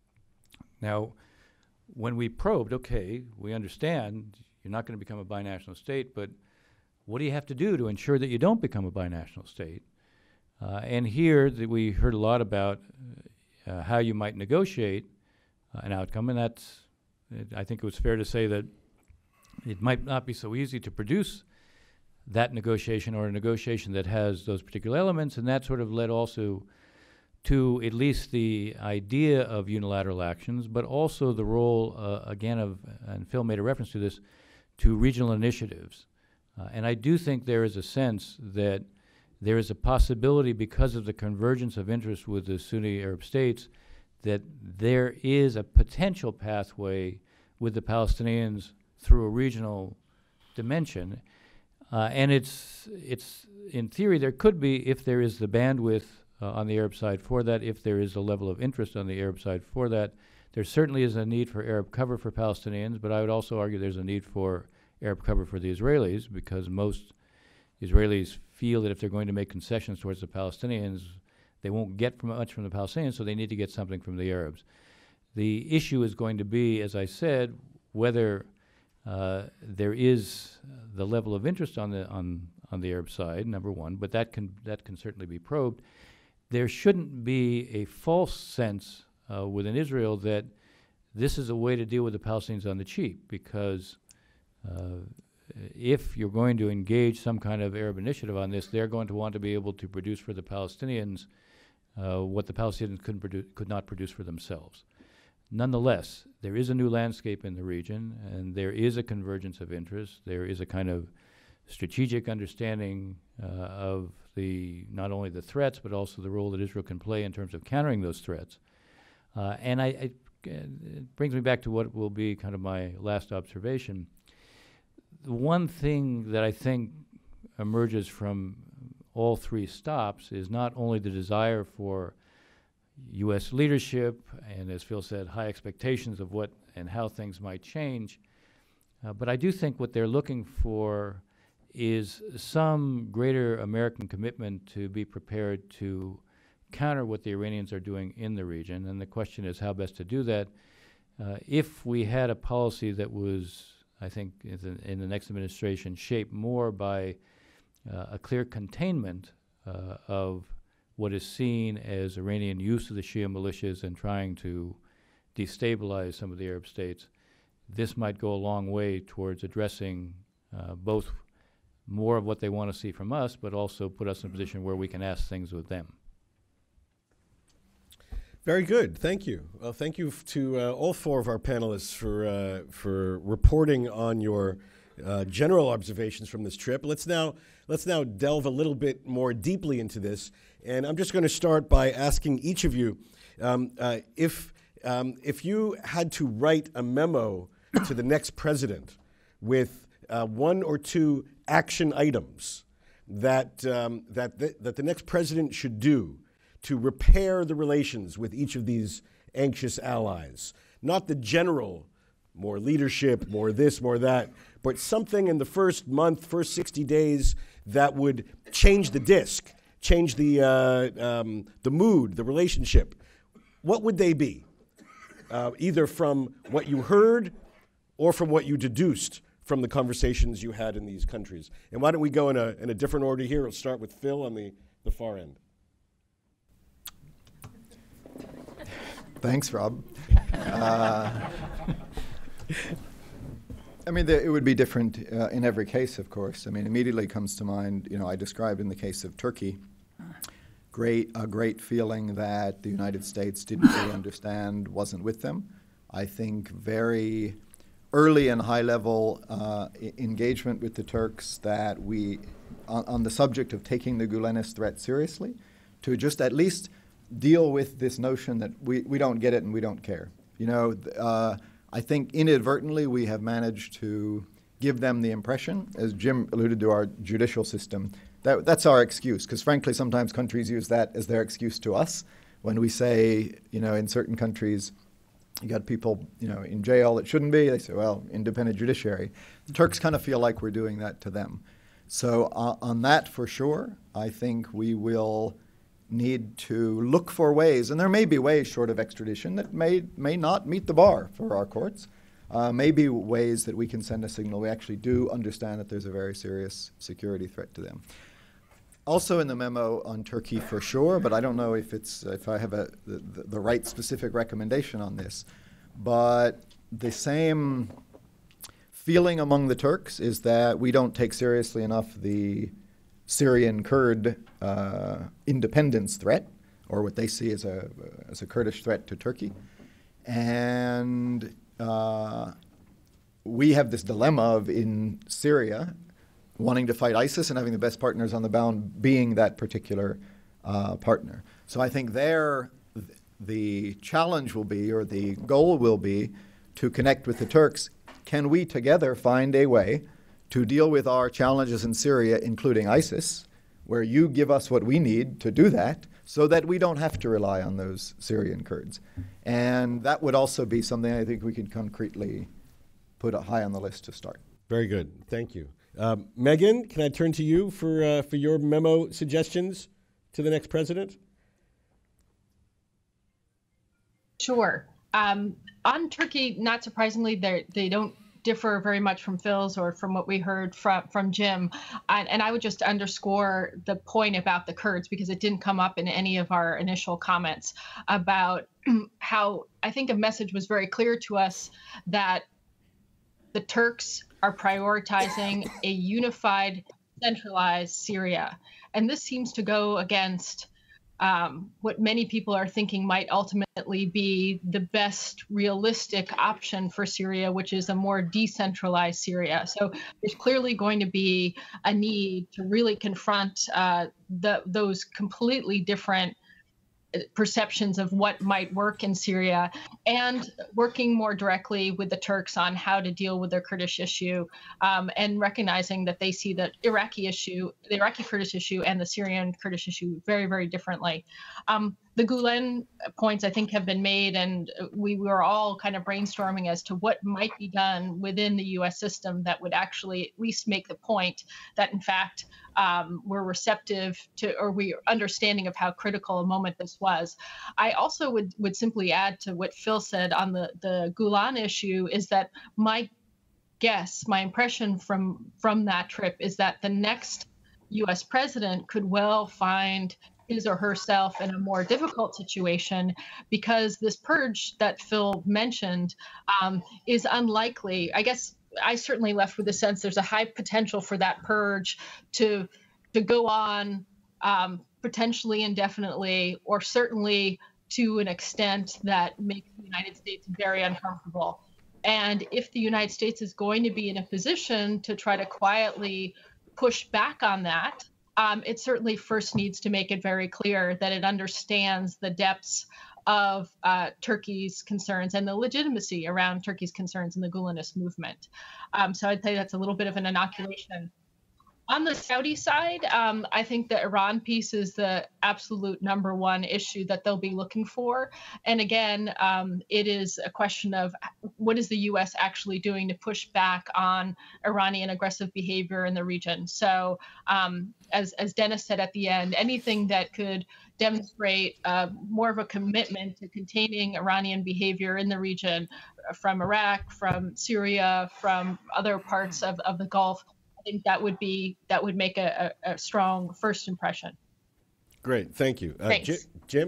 Now, when we probed, okay, we understand you're not going to become a binational state, but what do you have to do to ensure that you don't become a binational state? Uh, and here that we heard a lot about uh, how you might negotiate uh, an outcome, and that's it, I think it was fair to say that it might not be so easy to produce that negotiation or a negotiation that has those particular elements, and that sort of led also to at least the idea of unilateral actions, but also the role, uh, again, of, and Phil made a reference to this, to regional initiatives. Uh, and I do think there is a sense that there is a possibility, because of the convergence of interest with the Sunni Arab states, that there is a potential pathway with the Palestinians through a regional dimension. Uh, and it's, it's, in theory, there could be, if there is the bandwidth uh, on the Arab side for that, if there is a level of interest on the Arab side for that. There certainly is a need for Arab cover for Palestinians, but I would also argue there's a need for Arab cover for the Israelis, because most Israelis feel that if they're going to make concessions towards the Palestinians, they won't get from much from the Palestinians, so they need to get something from the Arabs. The issue is going to be, as I said, whether uh, there is the level of interest on the on on the Arab side, number one, but that can that can certainly be probed. There shouldn't be a false sense uh, within Israel that this is a way to deal with the Palestinians on the cheap, because uh, if you're going to engage some kind of Arab initiative on this, they're going to want to be able to produce for the Palestinians uh, what the Palestinians couldn't produ- could not produce for themselves. Nonetheless, there is a new landscape in the region, and there is a convergence of interests. There is a kind of strategic understanding uh, of the not only the threats, but also the role that Israel can play in terms of countering those threats. Uh, and I, I, it brings me back to what will be kind of my last observation. The one thing that I think emerges from all three stops is not only the desire for U S leadership and, as Phil said, high expectations of what and how things might change, uh, but I do think what they're looking for is some greater American commitment to be prepared to counter what the Iranians are doing in the region. And the question is how best to do that. Uh, if we had a policy that was, I think, in the, in the next administration, shaped more by uh, a clear containment uh, of what is seen as Iranian use of the Shia militias and trying to destabilize some of the Arab states, this might go a long way towards addressing uh, both more of what they want to see from us, but also put us in a position where we can ask things with them. Very good. Thank you. Well, thank you f- to uh, all four of our panelists for uh, for reporting on your uh, general observations from this trip. Let's now let's now delve a little bit more deeply into this, and I'm just going to start by asking each of you um, uh, if um, if you had to write a memo to the next president with uh, one or two action items that um, that th- that the next president should do to repair the relations with each of these anxious allies. Not the general, more leadership, more this, more that, but something in the first month, first sixty days that would change the disc, change the, uh, um, the mood, the relationship. What would they be? Uh, either from what you heard or from what you deduced from the conversations you had in these countries. And why don't we go in a, in a different order here? We'll start with Phil on the, the far end. Thanks, Rob. uh, I mean, the, it would be different uh, in every case, of course. I mean, immediately comes to mind, you know, I described in the case of Turkey, great a great feeling that the United States didn't really understand, wasn't with them. I think very early and high-level uh, I- engagement with the Turks that we, on, on the subject of taking the Gulenist threat seriously, to just at least deal with this notion that we, we don't get it and we don't care. You know, th- uh, I think inadvertently we have managed to give them the impression, as Jim alluded to our judicial system, that that's our excuse, because frankly sometimes countries use that as their excuse to us. When we say, you know, in certain countries, you got people, you know, in jail that shouldn't be, they say, well, independent judiciary. The Turks kind of feel like we're doing that to them. So uh, on that, for sure, I think we will need to look for ways, and there may be ways short of extradition that may may not meet the bar for our courts, uh, may be ways that we can send a signal we actually do understand that there's a very serious security threat to them. Also in the memo on Turkey for sure, but I don't know if it's if I have a the, the right specific recommendation on this, but the same feeling among the Turks is that we don't take seriously enough the Syrian Kurd uh, independence threat, or what they see as a, as a Kurdish threat to Turkey. And uh, we have this dilemma of, in Syria, wanting to fight ISIS and having the best partners on the ground being that particular uh, partner. So I think there the challenge will be, or the goal will be, to connect with the Turks. Can we together find a way to deal with our challenges in Syria, including ISIS, where you give us what we need to do that, so that we don't have to rely on those Syrian Kurds? And that would also be something I think we could concretely put high on the list to start. Very good. Thank you. Um, Meghan, can I turn to you for, uh, for your memo suggestions to the next president? Sure. Um, on Turkey, not surprisingly, they don't differ very much from Phil's or from what we heard from, from Jim. And, and I would just underscore the point about the Kurds, because it didn't come up in any of our initial comments, about how I think a message was very clear to us that the Turks are prioritizing a unified, centralized Syria. And this seems to go against Um, what many people are thinking might ultimately be the best realistic option for Syria, which is a more decentralized Syria. So there's clearly going to be a need to really confront uh, the, those completely different perceptions of what might work in Syria, and working more directly with the Turks on how to deal with their Kurdish issue, um, and recognizing that they see the Iraqi issue, the Iraqi Kurdish issue, and the Syrian Kurdish issue very, very differently. Um, the Gulen points, I think, have been made, and we were all kind of brainstorming as to what might be done within the U S system that would actually at least make the point that, in fact, um, we're receptive to, or we're understanding of how critical a moment this was. I also would, would simply add to what Phil said on the, the Gulen issue, is that my guess, my impression from, from that trip is that the next U S president could well find his or herself in a more difficult situation, because this purge that Phil mentioned um, is unlikely. I guess I certainly left with the sense there's a high potential for that purge to to go on um, potentially indefinitely, or certainly to an extent that makes the United States very uncomfortable. And if the United States is going to be in a position to try to quietly push back on that, Um, it certainly first needs to make it very clear that it understands the depths of uh, Turkey's concerns and the legitimacy around Turkey's concerns in the Gulenist movement. Um, so I'd say that's a little bit of an inoculation. On the Saudi side, um, I think the Iran piece is the absolute number one issue that they'll be looking for. And again, um, it is a question of what is the U S actually doing to push back on Iranian aggressive behavior in the region. So um, as, as Dennis said at the end, anything that could demonstrate uh, more of a commitment to containing Iranian behavior in the region, from Iraq, from Syria, from other parts of, of the Gulf, I think that would be that would make a, a, a strong first impression. Great, thank you. Uh, Thanks. J- Jim?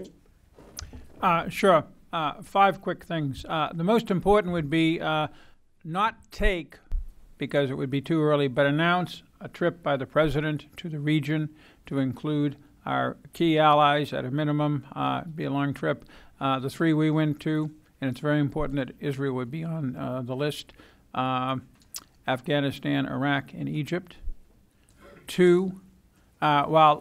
Uh, sure. Uh, five quick things. Uh, the most important would be uh, not take, because it would be too early, but announce a trip by the president to the region to include our key allies at a minimum. Uh, it'd be a long trip. Uh, the three we went to, and it's very important that Israel would be on uh, the list. Uh, Afghanistan, Iraq, and Egypt. Two, uh, while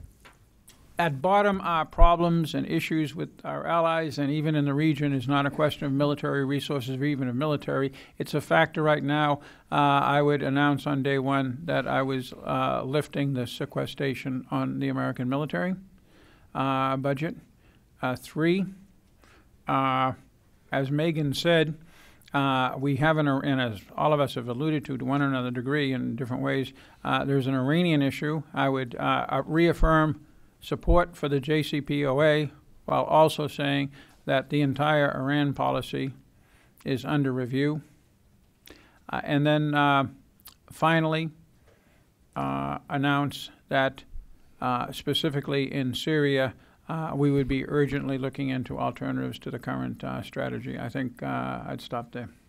at bottom our problems and issues with our allies and even in the region is not a question of military resources or even of military, it's a factor right now. Uh, I would announce on day one that I was uh, lifting the sequestration on the American military uh, budget. Uh, three, uh, as Meghan said, Uh, we have, an, and as all of us have alluded to to one or another degree in different ways, uh, there's an Iranian issue. I would uh, reaffirm support for the J C P O A, while also saying that the entire Iran policy is under review. Uh, and then uh, finally uh, announce that uh, specifically in Syria, Uh, we would be urgently looking into alternatives to the current uh, strategy. I think uh, I'd stop there.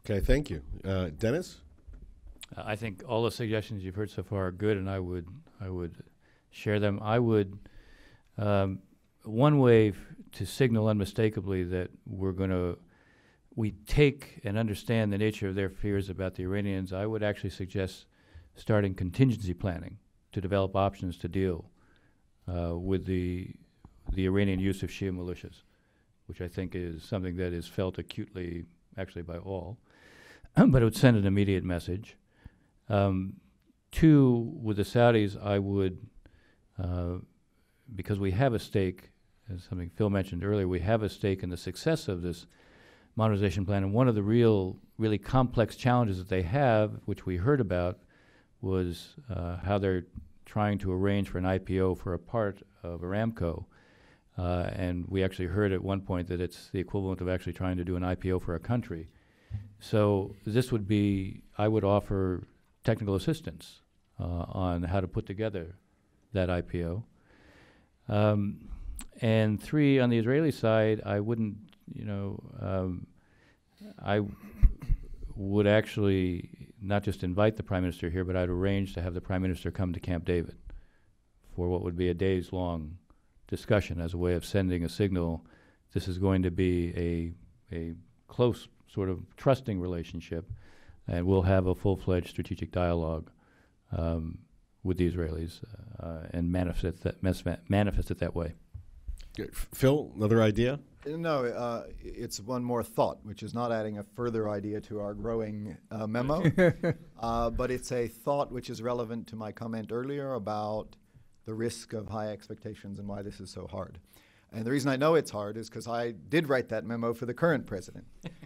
Okay, thank you. Uh, Dennis? I think all the suggestions you've heard so far are good, and I would I would share them. I would um, one way f- to signal unmistakably that we're going to we take and understand the nature of their fears about the Iranians. I would actually suggest starting contingency planning to develop options to deal uh, with the the Iranian use of Shia militias, which I think is something that is felt acutely, actually by all, but it would send an immediate message. Um, two, with the Saudis, I would, uh, because we have a stake, as something Phil mentioned earlier, we have a stake in the success of this modernization plan. And one of the real, really complex challenges that they have, which we heard about, was uh, how they're trying to arrange for an I P O for a part of Aramco. Uh, and we actually heard at one point that it's the equivalent of actually trying to do an I P O for a country. So this would be, I would offer technical assistance uh, on how to put together that I P O. Um, and three, on the Israeli side, I wouldn't, you know, um, I w- would actually not just invite the Prime Minister here, but I'd arrange to have the Prime Minister come to Camp David for what would be a days-long discussion as a way of sending a signal. This is going to be a, a close sort of trusting relationship, and we'll have a full-fledged strategic dialogue um, with the Israelis uh, and manifest that, manifest it that way. Good. Phil, another idea? No, uh, it's one more thought, which is not adding a further idea to our growing uh, memo, uh, but it's a thought which is relevant to my comment earlier about the risk of high expectations and why this is so hard. And the reason I know it's hard is because I did write that memo for the current president,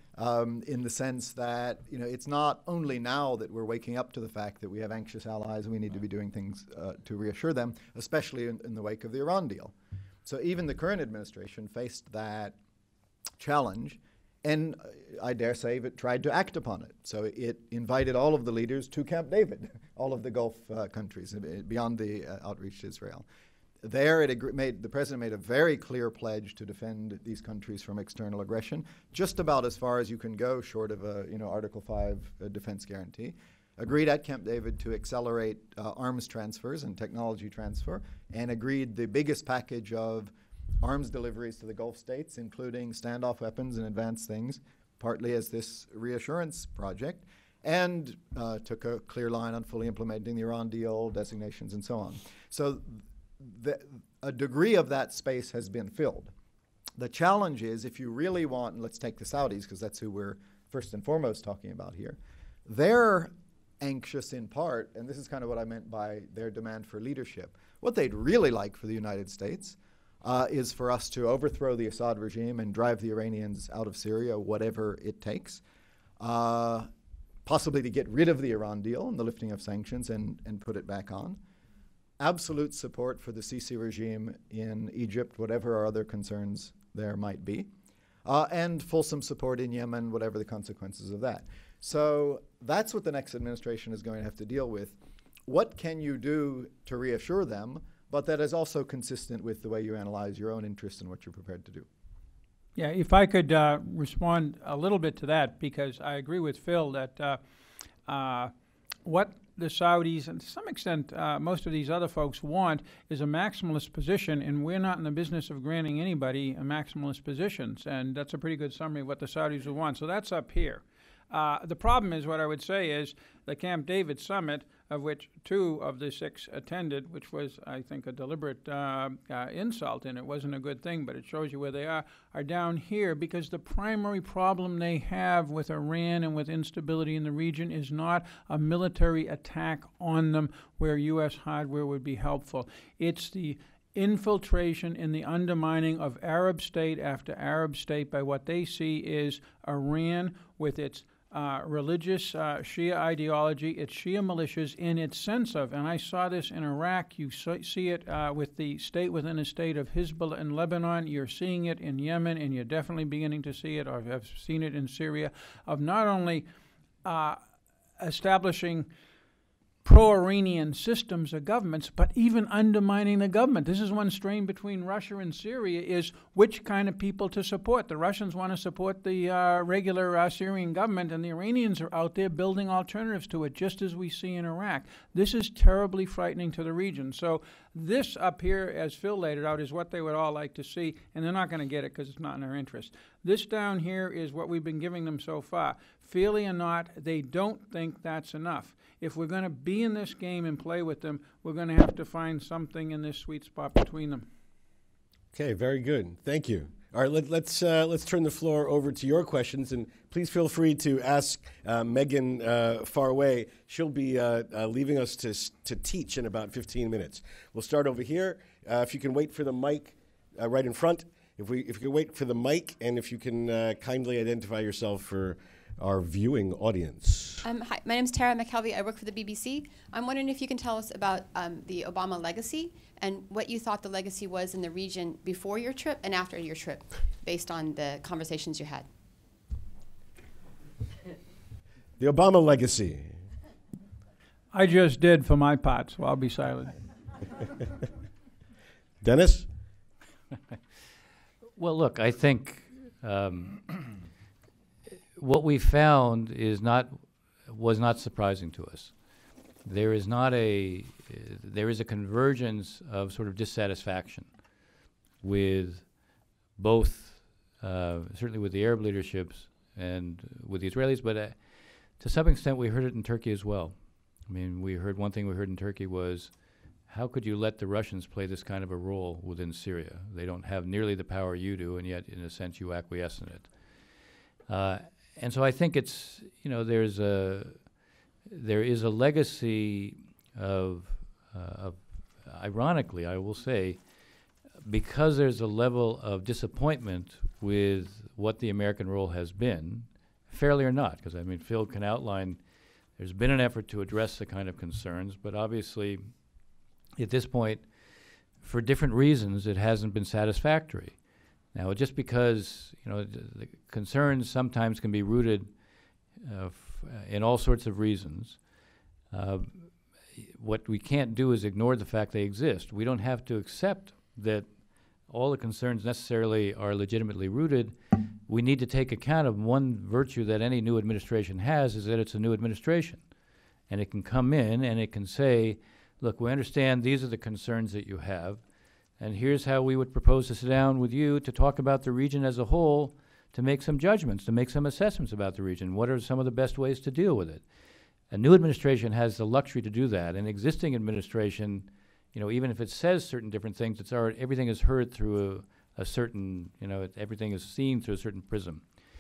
um, in the sense that, you know, it's not only now that we're waking up to the fact that we have anxious allies and we need to be doing things uh, to reassure them, especially in, in the wake of the Iran deal. So even the current administration faced that challenge, and uh, I dare say it tried to act upon it. So it invited all of the leaders to Camp David, all of the Gulf uh, countries, uh, beyond the uh, outreach to Israel. There, it agre- made, the president made a very clear pledge to defend these countries from external aggression, just about as far as you can go, short of a you know Article five uh, defense guarantee. Agreed at Camp David to accelerate uh, arms transfers and technology transfer, and agreed the biggest package of arms deliveries to the Gulf states, including standoff weapons and advanced things, partly as this reassurance project, and uh, took a clear line on fully implementing the Iran deal, designations, and so on. So the, a degree of that space has been filled. The challenge is, if you really want, and let's take the Saudis, because that's who we're first and foremost talking about here, they're anxious in part, and this is kind of what I meant by their demand for leadership. What they'd really like for the United States uh, is for us to overthrow the Assad regime and drive the Iranians out of Syria, whatever it takes, uh, possibly to get rid of the Iran deal and the lifting of sanctions and, and put it back on. Absolute support for the Sisi regime in Egypt, whatever our other concerns there might be, uh, and fulsome support in Yemen, whatever the consequences of that. So that's what the next administration is going to have to deal with. What can you do to reassure them, but that is also consistent with the way you analyze your own interests and what you're prepared to do? Yeah, if I could uh, respond a little bit to that, because I agree with Phil that uh, uh, what the Saudis, and to some extent uh, most of these other folks want, is a maximalist position, and we're not in the business of granting anybody a maximalist positions, and that's a pretty good summary of what the Saudis will want. So that's up here. Uh, the problem is, what I would say is, the Camp David summit, of which two of the six attended, which was, I think, a deliberate uh, uh, insult, and it wasn't a good thing, but it shows you where they are, are down here because the primary problem they have with Iran and with instability in the region is not a military attack on them where U S hardware would be helpful. It's the infiltration in the undermining of Arab state after Arab state by what they see is Iran with its Uh, religious uh, Shia ideology, its Shia militias in its sense of, and I saw this in Iraq, you so, see it uh, with the state within a state of Hezbollah in Lebanon, you're seeing it in Yemen, and you're definitely beginning to see it, or have seen it in Syria, of not only uh, establishing pro-Iranian systems or governments, but even undermining the government. This is one strain between Russia and Syria, is which kind of people to support. The Russians want to support the uh, regular uh, Syrian government, and the Iranians are out there building alternatives to it, just as we see in Iraq. This is terribly frightening to the region. So this up here, as Phil laid it out, is what they would all like to see, and they're not going to get it because it's not in their interest. This down here is what we've been giving them so far. Fairly or not, they don't think that's enough. If we're going to be in this game and play with them, we're going to have to find something in this sweet spot between them. Okay, very good. Thank you. All right, let, let's uh, let's turn the floor over to your questions, and please feel free to ask uh, Meghan uh, far away. She'll be uh, uh, leaving us to to teach in about fifteen minutes. We'll start over here. Uh, if you can wait for the mic uh, right in front. If we if you can wait for the mic, and if you can uh, kindly identify yourself for our viewing audience. Um, hi, my name is Tara McKelvey. I work for the B B C. I'm wondering if you can tell us about um, the Obama legacy and what you thought the legacy was in the region before your trip and after your trip, based on the conversations you had. The Obama legacy. I just did for my part, so I'll be silent. Dennis? Well, look, I think um, what we found is not was not surprising to us. There is not a uh, there is a convergence of sort of dissatisfaction with both, uh, certainly with the Arab leaderships and with the Israelis, but uh, to some extent we heard it in Turkey as well. I mean, we heard one thing we heard in Turkey was, how could you let the Russians play this kind of a role within Syria? They don't have nearly the power you do, and yet, in a sense, you acquiesce in it. Uh, and so I think it's, you know, there's a, there is a legacy of, uh, of, ironically, I will say, because there's a level of disappointment with what the American role has been, fairly or not, because, I mean, Phil can outline, there's been an effort to address the kind of concerns, but obviously, at this point, for different reasons, it hasn't been satisfactory. Now, just because, you know, the, the concerns sometimes can be rooted uh, f in all sorts of reasons, uh, what we can't do is ignore the fact they exist. We don't have to accept that all the concerns necessarily are legitimately rooted. We need to take account of one virtue that any new administration has, is that it's a new administration. And it can come in and it can say, look, we understand these are the concerns that you have, and here's how we would propose to sit down with you to talk about the region as a whole, to make some judgments, to make some assessments about the region. What are some of the best ways to deal with it? A new administration has the luxury to do that. An existing administration, you know, even if it says certain different things, it's already, everything is heard through a, a certain, you know, it, everything is seen through a certain prism.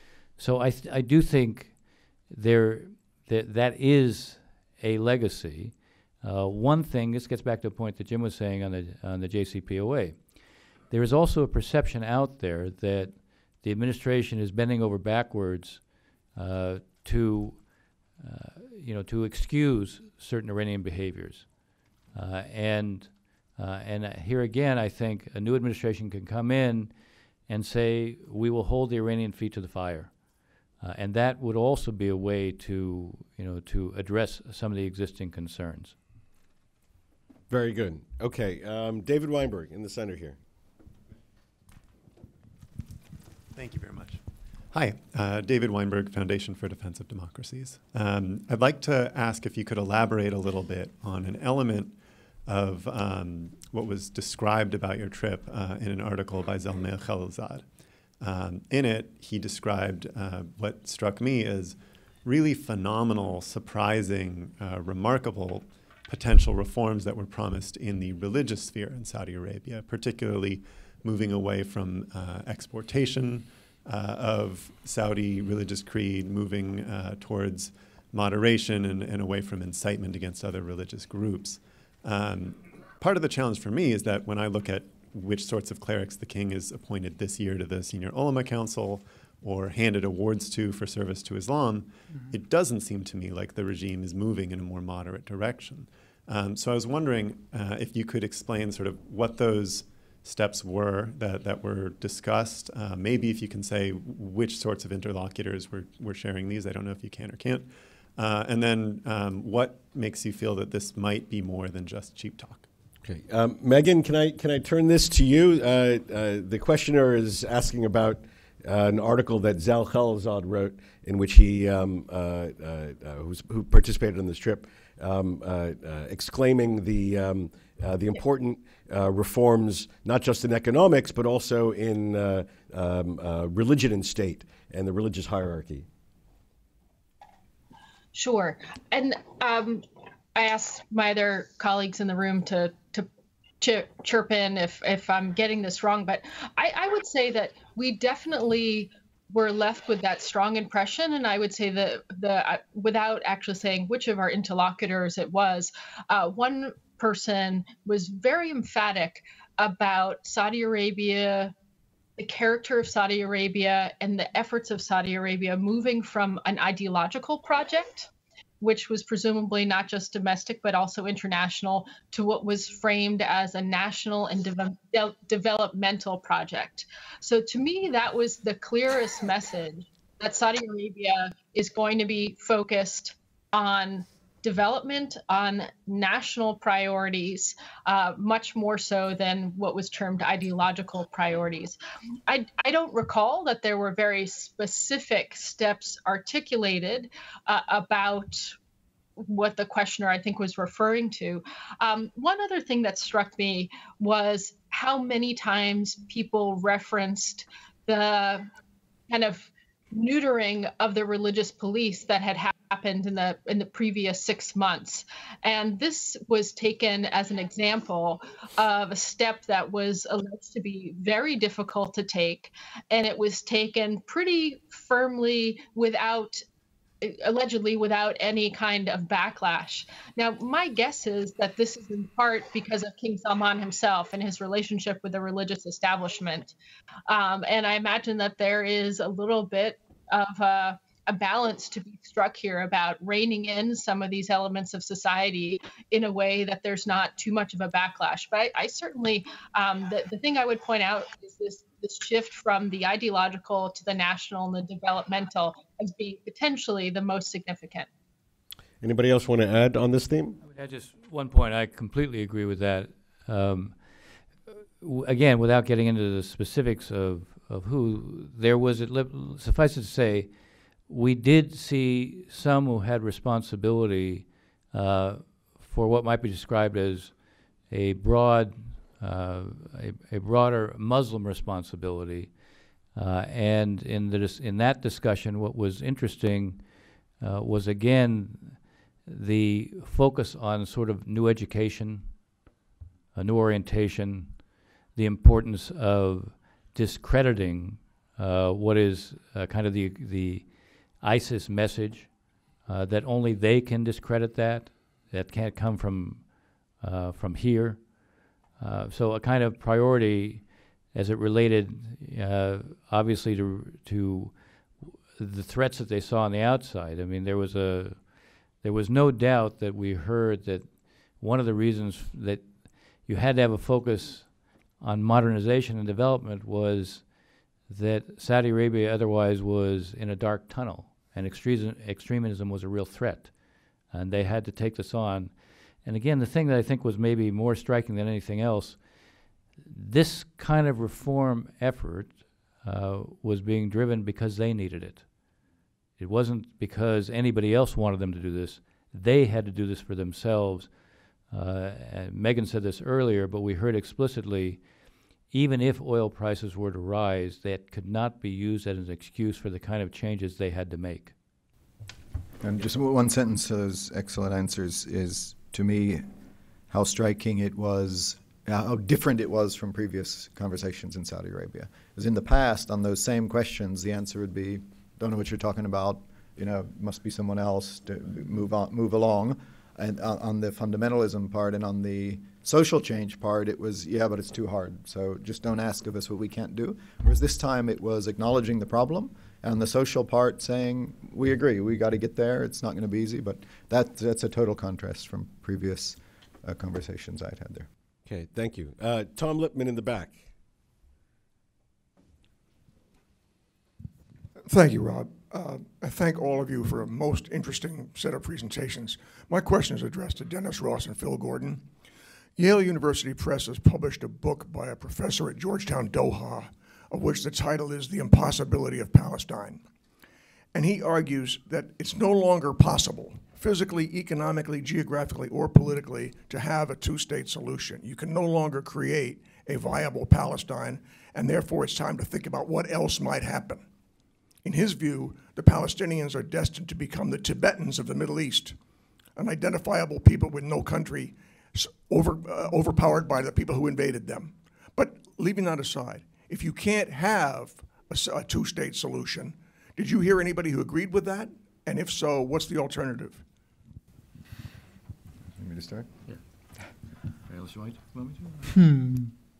So I, th I do think there that that is a legacy. Uh, one thing, this gets back to a point that Jim was saying on the on the J C P O A. There is also a perception out there that the administration is bending over backwards uh, to, uh, you know, to excuse certain Iranian behaviors, uh, and uh, and uh, here again, I think a new administration can come in and say we will hold the Iranian feet to the fire, uh, and that would also be a way to, you know, to address some of the existing concerns. Very good. Okay, um, David Weinberg in the center here. Thank you very much. Hi, uh, David Weinberg, Foundation for Defense of Democracies. Um, I'd like to ask if you could elaborate a little bit on an element of um, what was described about your trip uh, in an article by Zalmay Khalilzad. Um, in it, he described uh, what struck me as really phenomenal, surprising, uh, remarkable potential reforms that were promised in the religious sphere in Saudi Arabia, particularly moving away from uh, exportation uh, of Saudi religious creed, moving uh, towards moderation and, and away from incitement against other religious groups. Um, part of the challenge for me is that when I look at which sorts of clerics the king is appointed this year to the Senior Ulama Council or handed awards to for service to Islam, mm-hmm. it doesn't seem to me like the regime is moving in a more moderate direction. Um, so I was wondering uh, if you could explain sort of what those steps were that, that were discussed. Uh, maybe if you can say which sorts of interlocutors were, were sharing these. I don't know if you can or can't. Uh, and then um, what makes you feel that this might be more than just cheap talk? Okay, um, Meghan, can I can I turn this to you? Uh, uh, the questioner is asking about uh, an article that Zal Khalilzad wrote, in which he, um, uh, uh, uh, who's, who participated in this trip, um, uh, uh, exclaiming the um, uh, the important uh, reforms, not just in economics, but also in uh, um, uh, religion and state and the religious hierarchy. Sure, and um, I asked my other colleagues in the room to to ch- chirp in if if I'm getting this wrong, but I, I would say that we definitely were left with that strong impression, and I would say that the uh, without actually saying which of our interlocutors it was, uh, one person was very emphatic about Saudi Arabia, the character of Saudi Arabia, and the efforts of Saudi Arabia moving from an ideological project, which was presumably not just domestic but also international, to what was framed as a national and de- de- developmental project. So to me, that was the clearest message, that Saudi Arabia is going to be focused on development, on national priorities, uh, much more so than what was termed ideological priorities. I, I don't recall that there were very specific steps articulated uh, about what the questioner, I think, was referring to. Um, one other thing that struck me was how many times people referenced the kind of neutering of the religious police that had happened in the in the previous six months. And this was taken as an example of a step that was alleged to be very difficult to take, and it was taken pretty firmly without allegedly without any kind of backlash. Now, my guess is that this is in part because of King Salman himself and his relationship with the religious establishment. Um, and I imagine that there is a little bit of a, a balance to be struck here about reining in some of these elements of society in a way that there's not too much of a backlash. But I, I certainly, um, the, the thing I would point out is this this shift from the ideological to the national and the developmental as being potentially the most significant. Anybody else want to add on this theme? I would add just one point. I completely agree with that. Um, w- again, without getting into the specifics of, of who, there was, it li- suffice it to say, we did see some who had responsibility uh, for what might be described as a broad Uh, a, a broader Muslim responsibility, uh, and in the dis- in that discussion, what was interesting uh, was again the focus on sort of new education, a new orientation, the importance of discrediting uh, what is uh, kind of the the ISIS message, uh, that only they can discredit that, that can't come from uh, from here. Uh, so a kind of priority as it related, uh, obviously, to to the threats that they saw on the outside. I mean, there was a there was no doubt that we heard that one of the reasons that you had to have a focus on modernization and development was that Saudi Arabia otherwise was in a dark tunnel, and extremism, extremism was a real threat, and they had to take this on. And again, the thing that I think was maybe more striking than anything else, this kind of reform effort uh, was being driven because they needed it. It wasn't because anybody else wanted them to do this. They had to do this for themselves. Uh, and Meghan said this earlier, but we heard explicitly, even if oil prices were to rise, that could not be used as an excuse for the kind of changes they had to make. And just one sentence to those excellent answers is, to me, how striking it was, how different it was from previous conversations in Saudi Arabia. Because in the past, on those same questions, the answer would be, don't know what you're talking about, you know, must be someone else to move on, move along. And on, on the fundamentalism part and on the social change part, it was, yeah, but it's too hard, so just don't ask of us what we can't do. Whereas this time it was acknowledging the problem, and the social part saying, we agree, we got to get there, it's not going to be easy, but that, that's a total contrast from previous uh, conversations I'd had there. Okay, thank you. Uh, Tom Lipman in the back. Thank you, Rob. Uh, I thank all of you for a most interesting set of presentations. My question is addressed to Dennis Ross and Phil Gordon. Yale University Press has published a book by a professor at Georgetown, Doha, of which the title is The Impossibility of Palestine. And he argues that it's no longer possible, physically, economically, geographically, or politically, to have a two-state solution. You can no longer create a viable Palestine, and therefore it's time to think about what else might happen. In his view, the Palestinians are destined to become the Tibetans of the Middle East, an identifiable people with no country, over, uh, overpowered by the people who invaded them. But leaving that aside, if you can't have a, a two-state solution, did you hear anybody who agreed with that? And if so, what's the alternative? Want me to start? Yeah. Alice White, want me to? Hmm.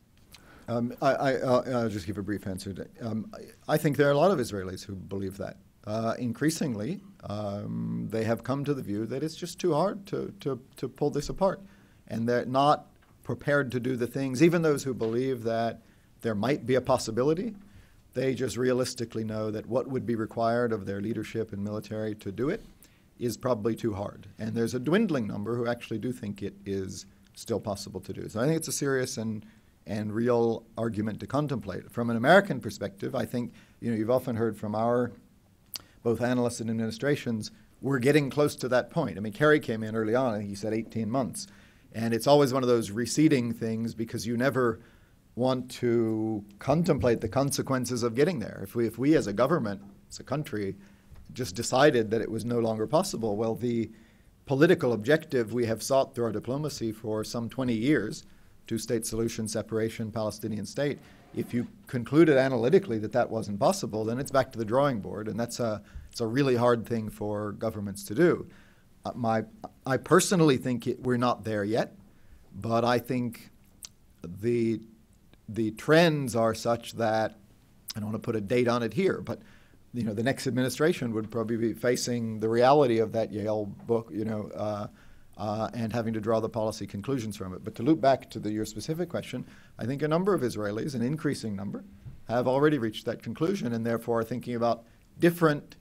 Um, I, I, I'll, I'll just give a brief answer. To, um, I, I think there are a lot of Israelis who believe that. Uh, increasingly, um, they have come to the view that it's just too hard to, to, to pull this apart. And they're not prepared to do the things, even those who believe that there might be a possibility, they just realistically know that what would be required of their leadership and military to do it is probably too hard. And there's a dwindling number who actually do think it is still possible to do. So I think it's a serious and and real argument to contemplate. From an American perspective, I think, you know, you've often heard from our both analysts and administrations, we're getting close to that point. I mean, Kerry came in early on, and he said eighteen months. And it's always one of those receding things because you never want to contemplate the consequences of getting there. If we, if we as a government, as a country, just decided that it was no longer possible, well, the political objective we have sought through our diplomacy for some twenty years, two-state solution, separation, Palestinian state, if you concluded analytically that that wasn't possible, then it's back to the drawing board, and that's a, it's a really hard thing for governments to do. Uh, my, I personally think it, we're not there yet, but I think the, the trends are such that, I don't want to put a date on it here, but you know, the next administration would probably be facing the reality of that Yale book, you know, uh, uh, and having to draw the policy conclusions from it. But to loop back to the, your specific question, I think a number of Israelis, an increasing number, have already reached that conclusion and therefore are thinking about different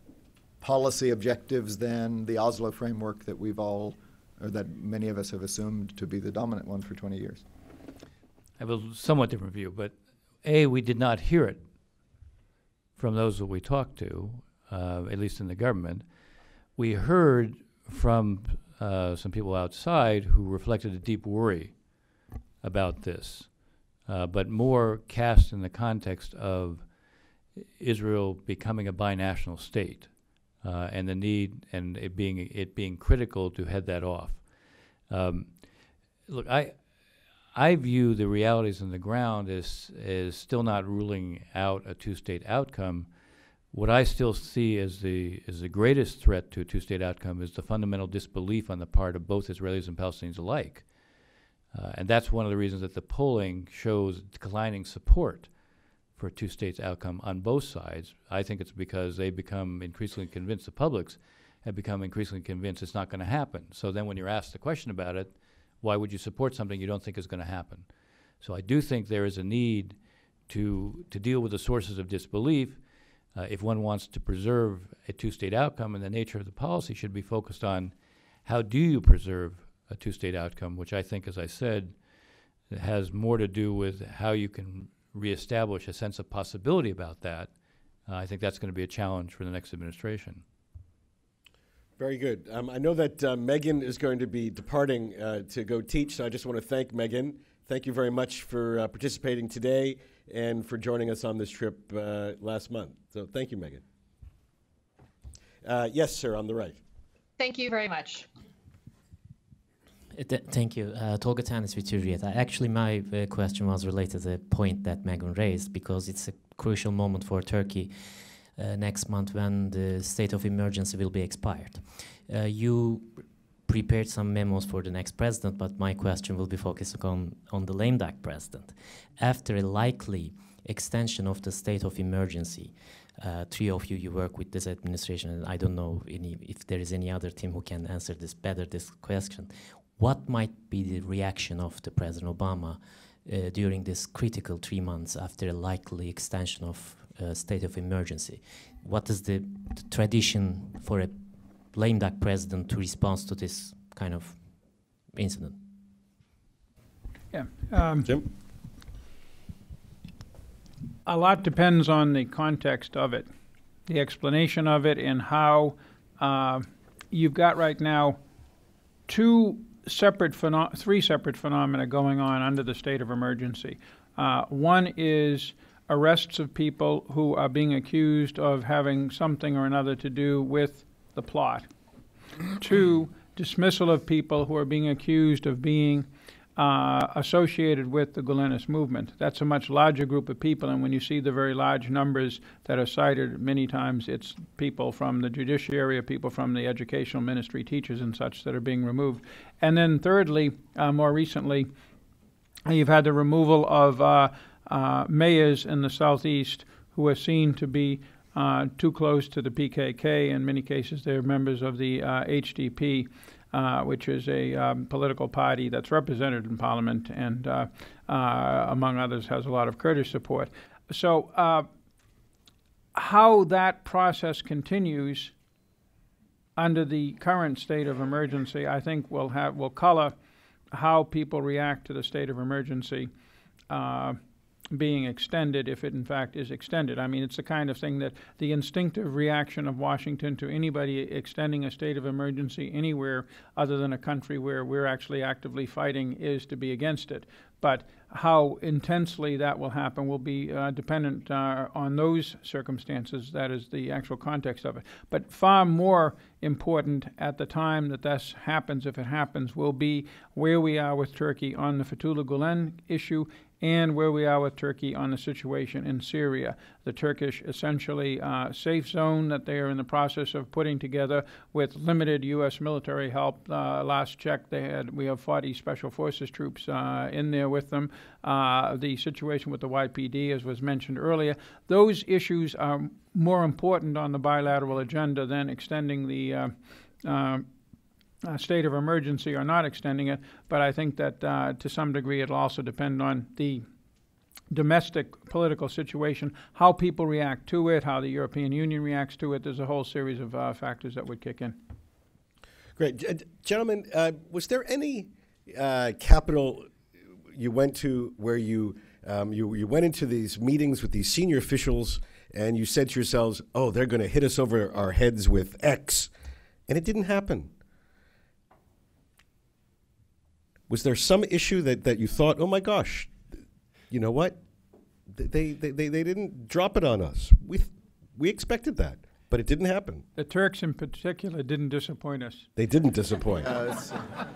policy objectives than the Oslo framework that we've all, or that many of us have assumed to be the dominant one for twenty years. I have a somewhat different view, but A, we did not hear it from those that we talked to, uh, at least in the government. We heard from uh, some people outside who reflected a deep worry about this, uh, but more cast in the context of Israel becoming a binational state uh, and the need and it being it being critical to head that off. Um, look, I. I view the realities on the ground as, as still not ruling out a two-state outcome. What I still see as the, as the greatest threat to a two-state outcome is the fundamental disbelief on the part of both Israelis and Palestinians alike. Uh, and that's one of the reasons that the polling shows declining support for a two-state outcome on both sides. I think it's because they become increasingly convinced, the publics have become increasingly convinced it's not going to happen. So then when you're asked the question about it, why would you support something you don't think is going to happen? So I do think there is a need to to deal with the sources of disbelief uh, if one wants to preserve a two-state outcome, and the nature of the policy should be focused on how do you preserve a two-state outcome, which I think, as I said, has more to do with how you can reestablish a sense of possibility about that. Uh, I think that's going to be a challenge for the next administration. Very good. Um, I know that uh, Meghan is going to be departing uh, to go teach, so I just want to thank Meghan. Thank you very much for uh, participating today and for joining us on this trip uh, last month. So thank you, Meghan. Uh, yes, sir, on the right. Thank you very much. Uh, th thank you. Uh, Tolga Tanis with Hürriyet. Actually, my uh, question was related to the point that Meghan raised, because it's a crucial moment for Turkey Uh, next month when the state of emergency will be expired. Uh, you prepared some memos for the next president, but my question will be focusing on, on the lame duck president. After a likely extension of the state of emergency, uh, three of you, you work with this administration, and I don't know any, if there is any other team who can answer this better, this question. What might be the reaction of the President Obama uh, during this critical three months after a likely extension of uh, state of emergency. What is the, the tradition for a lame duck president to respond to this kind of incident? Yeah. Um, Jim? A lot depends on the context of it, the explanation of it, and how uh, you've got right now two separate, pheno- three separate phenomena going on under the state of emergency. Uh, one is arrests of people who are being accused of having something or another to do with the plot. Two, dismissal of people who are being accused of being uh, associated with the Gulenist movement. That's a much larger group of people, and when you see the very large numbers that are cited, many times it's people from the judiciary, people from the educational ministry, teachers and such that are being removed. And then thirdly, uh, more recently, you've had the removal of uh, uh, mayors in the southeast who are seen to be uh, too close to the P K K. In many cases, they're members of the uh, H D P, uh, which is a um, political party that's represented in Parliament and, uh, uh, among others, has a lot of Kurdish support. So uh, how that process continues under the current state of emergency, I think will have will color how people react to the state of emergency uh, being extended, if it in fact is extended. I mean, it's the kind of thing that the instinctive reaction of Washington to anybody extending a state of emergency anywhere other than a country where we're actually actively fighting is to be against it. But how intensely that will happen will be uh, dependent uh, on those circumstances. That is the actual context of it. But far more important at the time that this happens, if it happens, will be where we are with Turkey on the Fethullah Gulen issue and where we are with Turkey on the situation in Syria. The Turkish essentially uh, safe zone that they are in the process of putting together with limited U S military help. Uh, last check, they had we have forty Special Forces troops uh, in there with them. Uh, the situation with the Y P D, as was mentioned earlier, those issues are more important on the bilateral agenda than extending the uh, uh, Uh, state of emergency or not extending it, but I think that uh, to some degree it'll also depend on the domestic political situation, how people react to it, how the European Union reacts to it. There's a whole series of uh, factors that would kick in. Great. G- gentlemen, uh, was there any uh, capital you went to where you, um, you you went into these meetings with these senior officials and you said to yourselves, oh, they're going to hit us over our heads with X, and it didn't happen? Was there some issue that, that you thought, oh my gosh, you know what? They, they, they, they didn't drop it on us. We, we expected that, but it didn't happen. The Turks in particular didn't disappoint us. They didn't disappoint. Uh, so,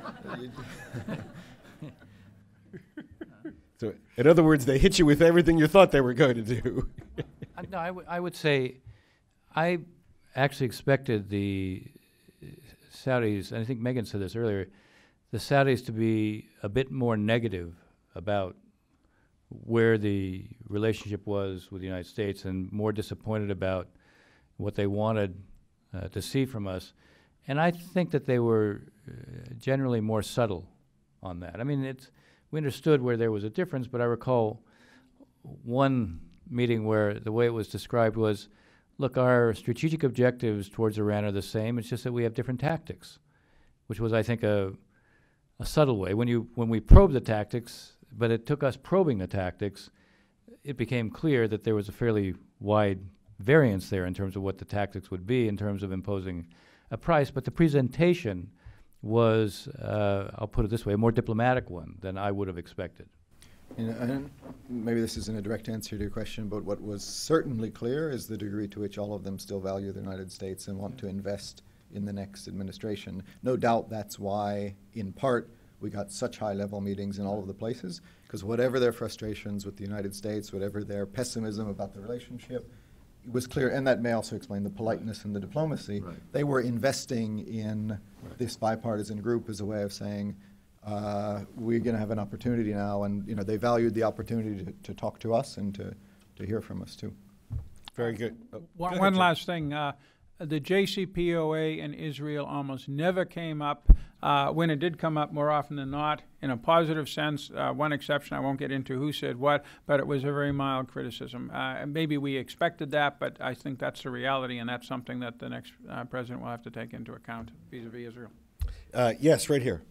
so, in other words, they hit you with everything you thought they were going to do. uh, no, I, w- I would say I actually expected the Saudis, and I think Meghan said this earlier, the Saudis to be a bit more negative about where the relationship was with the United States and more disappointed about what they wanted uh, to see from us. And I think that they were uh, generally more subtle on that. I mean, it's, we understood where there was a difference, but I recall one meeting where the way it was described was, look, our strategic objectives towards Iran are the same, it's just that we have different tactics, which was, I think, a a subtle way. When you when we probed the tactics, but it took us probing the tactics, it became clear that there was a fairly wide variance there in terms of what the tactics would be in terms of imposing a price. But the presentation was, uh, I'll put it this way, a more diplomatic one than I would have expected. You know, and maybe this isn't a direct answer to your question, but what was certainly clear is the degree to which all of them still value the United States and want to invest in the next administration. No doubt that's why, in part, we got such high-level meetings in all of the places, because whatever their frustrations with the United States, whatever their pessimism about the relationship, it was clear, and that may also explain the politeness and the diplomacy. Right. They were investing in right. this bipartisan group as a way of saying, uh, we're going to have an opportunity now, and you know they valued the opportunity to, to talk to us and to, to hear from us, too. Very good. Oh, one go one ahead, last thing. Uh, the J C P O A and Israel almost never came up. Uh, when it did come up, more often than not, in a positive sense, uh, one exception, I won't get into who said what, but it was a very mild criticism. Uh, maybe we expected that, but I think that's the reality, and that's something that the next uh, president will have to take into account vis-a-vis Israel. Uh, yes, right here.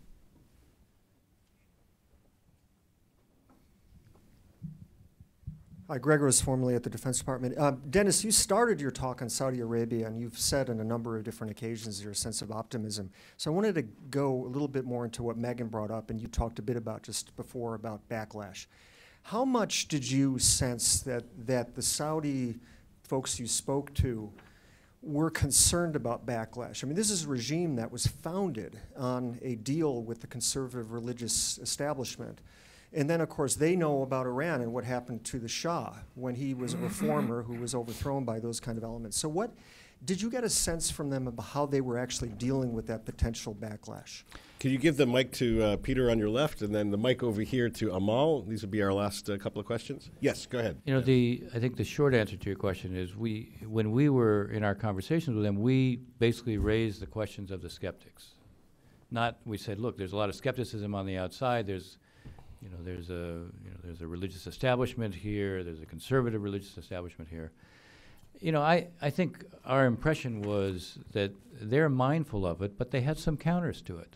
Hi, Gregor is formerly at the Defense Department. Uh, Dennis, you started your talk on Saudi Arabia, and you've said on a number of different occasions your sense of optimism. So I wanted to go a little bit more into what Meghan brought up, and you talked a bit about just before about backlash. How much did you sense that, that the Saudi folks you spoke to were concerned about backlash? I mean, this is a regime that was founded on a deal with the conservative religious establishment. And then, of course, they know about Iran and what happened to the Shah when he was a reformer who was overthrown by those kind of elements. So what, did you get a sense from them about how they were actually dealing with that potential backlash? Could you give the mic to uh, Peter on your left and then the mic over here to Amal? These will be our last uh, couple of questions. Yes, go ahead. You know, the I think the short answer to your question is we, when we were in our conversations with them, we basically raised the questions of the skeptics. Not, we said, look, there's a lot of skepticism on the outside. There's You know, there's a you know there's a religious establishment here. There's a conservative religious establishment here. You know, I, I think our impression was that they're mindful of it, but they had some counters to it.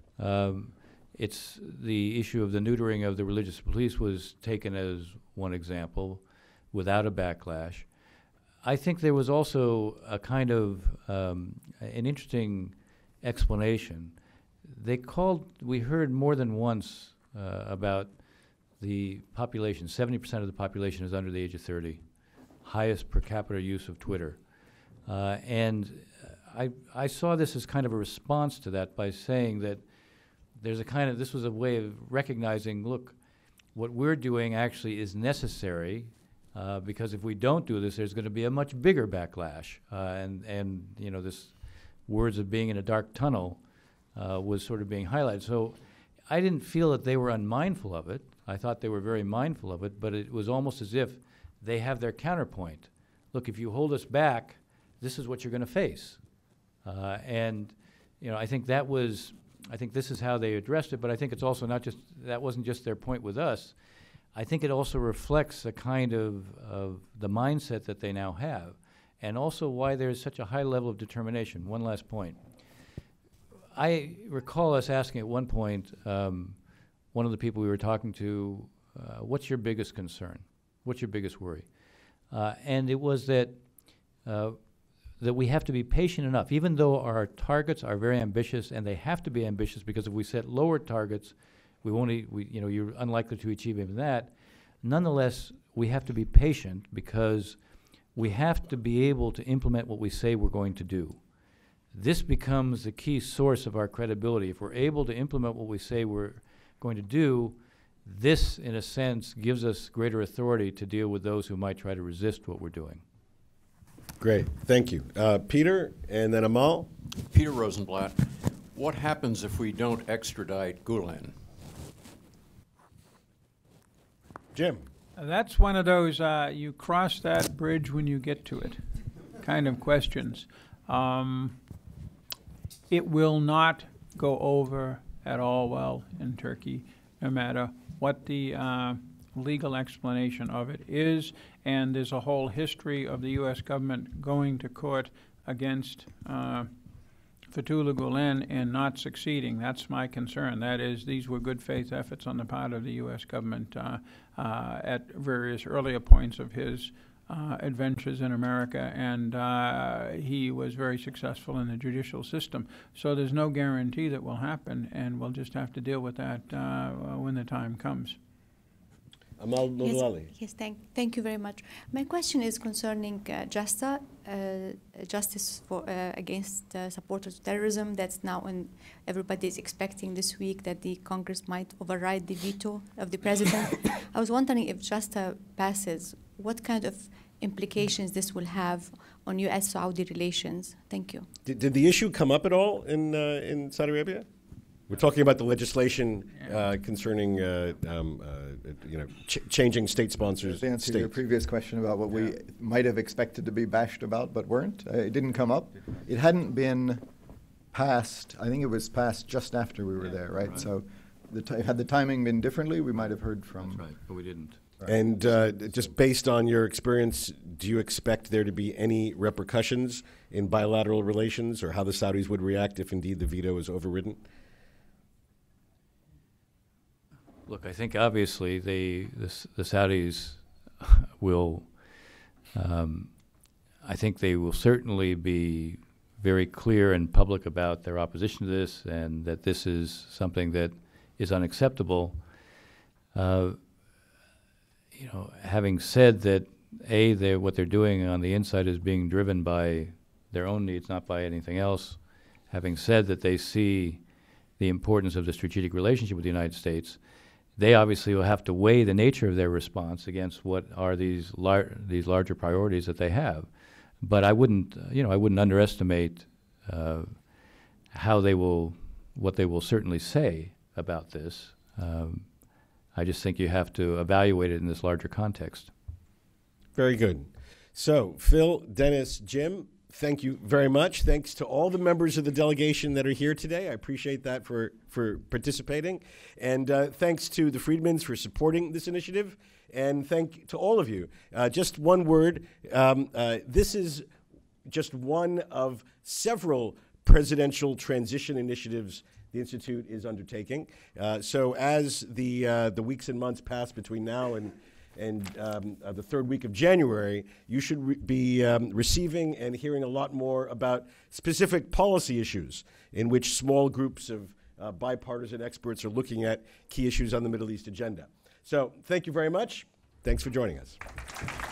Um, it's the issue of the neutering of the religious police was taken as one example, without a backlash. I think there was also a kind of um, an interesting explanation. They called. We heard more than once. Uh, about the population. seventy percent of the population is under the age of thirty, highest per capita use of Twitter. Uh, and I, I saw this as kind of a response to that by saying that there's a kind of, this was a way of recognizing, look, what we're doing actually is necessary uh, because if we don't do this, there's going to be a much bigger backlash. Uh, and, and, you know, this words of being in a dark tunnel uh, was sort of being highlighted. So I didn't feel that they were unmindful of it. I thought they were very mindful of it, but it was almost as if they have their counterpoint. Look, if you hold us back, this is what you're going to face. Uh, and, you know, I think that was, I think this is how they addressed it, but I think it's also not just, that wasn't just their point with us. I think it also reflects a kind of, of the mindset that they now have, and also why there's such a high level of determination. One last point. I recall us asking at one point, um, one of the people we were talking to, uh, what's your biggest concern? What's your biggest worry? Uh, and it was that uh, that we have to be patient enough, even though our targets are very ambitious, and they have to be ambitious because if we set lower targets, we won't, e we, you know, you're unlikely to achieve even that. Nonetheless, we have to be patient because we have to be able to implement what we say we're going to do. This becomes the key source of our credibility. If we're able to implement what we say we're going to do, this, in a sense, gives us greater authority to deal with those who might try to resist what we're doing. Great, thank you. Uh, Peter, and then Amal. Peter Rosenblatt, what happens if we don't extradite Gulen? Jim. Uh, that's one of those uh, you cross that bridge when you get to it kind of questions. Um, It will not go over at all well in Turkey, no matter what the uh, legal explanation of it is. And there's a whole history of the U S government going to court against uh, Fethullah Gulen and not succeeding. That's my concern. That is, these were good faith efforts on the part of the U S government uh, uh, at various earlier points of his Uh, adventures in America, and uh, he was very successful in the judicial system. So there's no guarantee that will happen, and we'll just have to deal with that uh, when the time comes. Amal Nodali. Yes, yes thank, thank you very much. My question is concerning uh, JASTA, uh, Justice for uh, Against uh, Supporters of Terrorism. That's now, and everybody is expecting this week that the Congress might override the veto of the president. I was wondering if JASTA passes, what kind of implications this will have on U S Saudi relations. Thank you. Did, did the issue come up at all in uh, in Saudi Arabia? We're talking about the legislation uh, concerning uh, um, uh, you know, ch changing state sponsors. To answer states. your previous question about what we might have expected to be bashed about but weren't, uh, it didn't come up. It hadn't been passed. I think it was passed just after we were yeah, there, right? right. So, the t had the timing been differently, we might have heard from. That's right, but we didn't. Right. And uh, just based on your experience, do you expect there to be any repercussions in bilateral relations, or how the Saudis would react if indeed the veto is overridden? Look, I think obviously they, the, the Saudis will, um, I think they will certainly be very clear and public about their opposition to this, and that this is something that is unacceptable. Uh, you know, having said that, A, they're, what they're doing on the inside is being driven by their own needs, not by anything else. Having said that they see the importance of the strategic relationship with the United States, they obviously will have to weigh the nature of their response against what are these lar these larger priorities that they have. But I wouldn't, uh, you know, I wouldn't underestimate uh, how they will, what they will certainly say about this. Um, I just think you have to evaluate it in this larger context. Very good. So, Phil, Dennis, Jim, thank you very much. Thanks to all the members of the delegation that are here today. I appreciate that for, for participating. And uh, thanks to the Friedmans for supporting this initiative. And thank to all of you. Uh, just one word. Um, uh, this is just one of several presidential transition initiatives the Institute is undertaking. Uh, so as the, uh, the weeks and months pass between now and and um, uh, the third week of January, you should re be um, receiving and hearing a lot more about specific policy issues in which small groups of uh, bipartisan experts are looking at key issues on the Middle East agenda. So thank you very much. Thanks for joining us.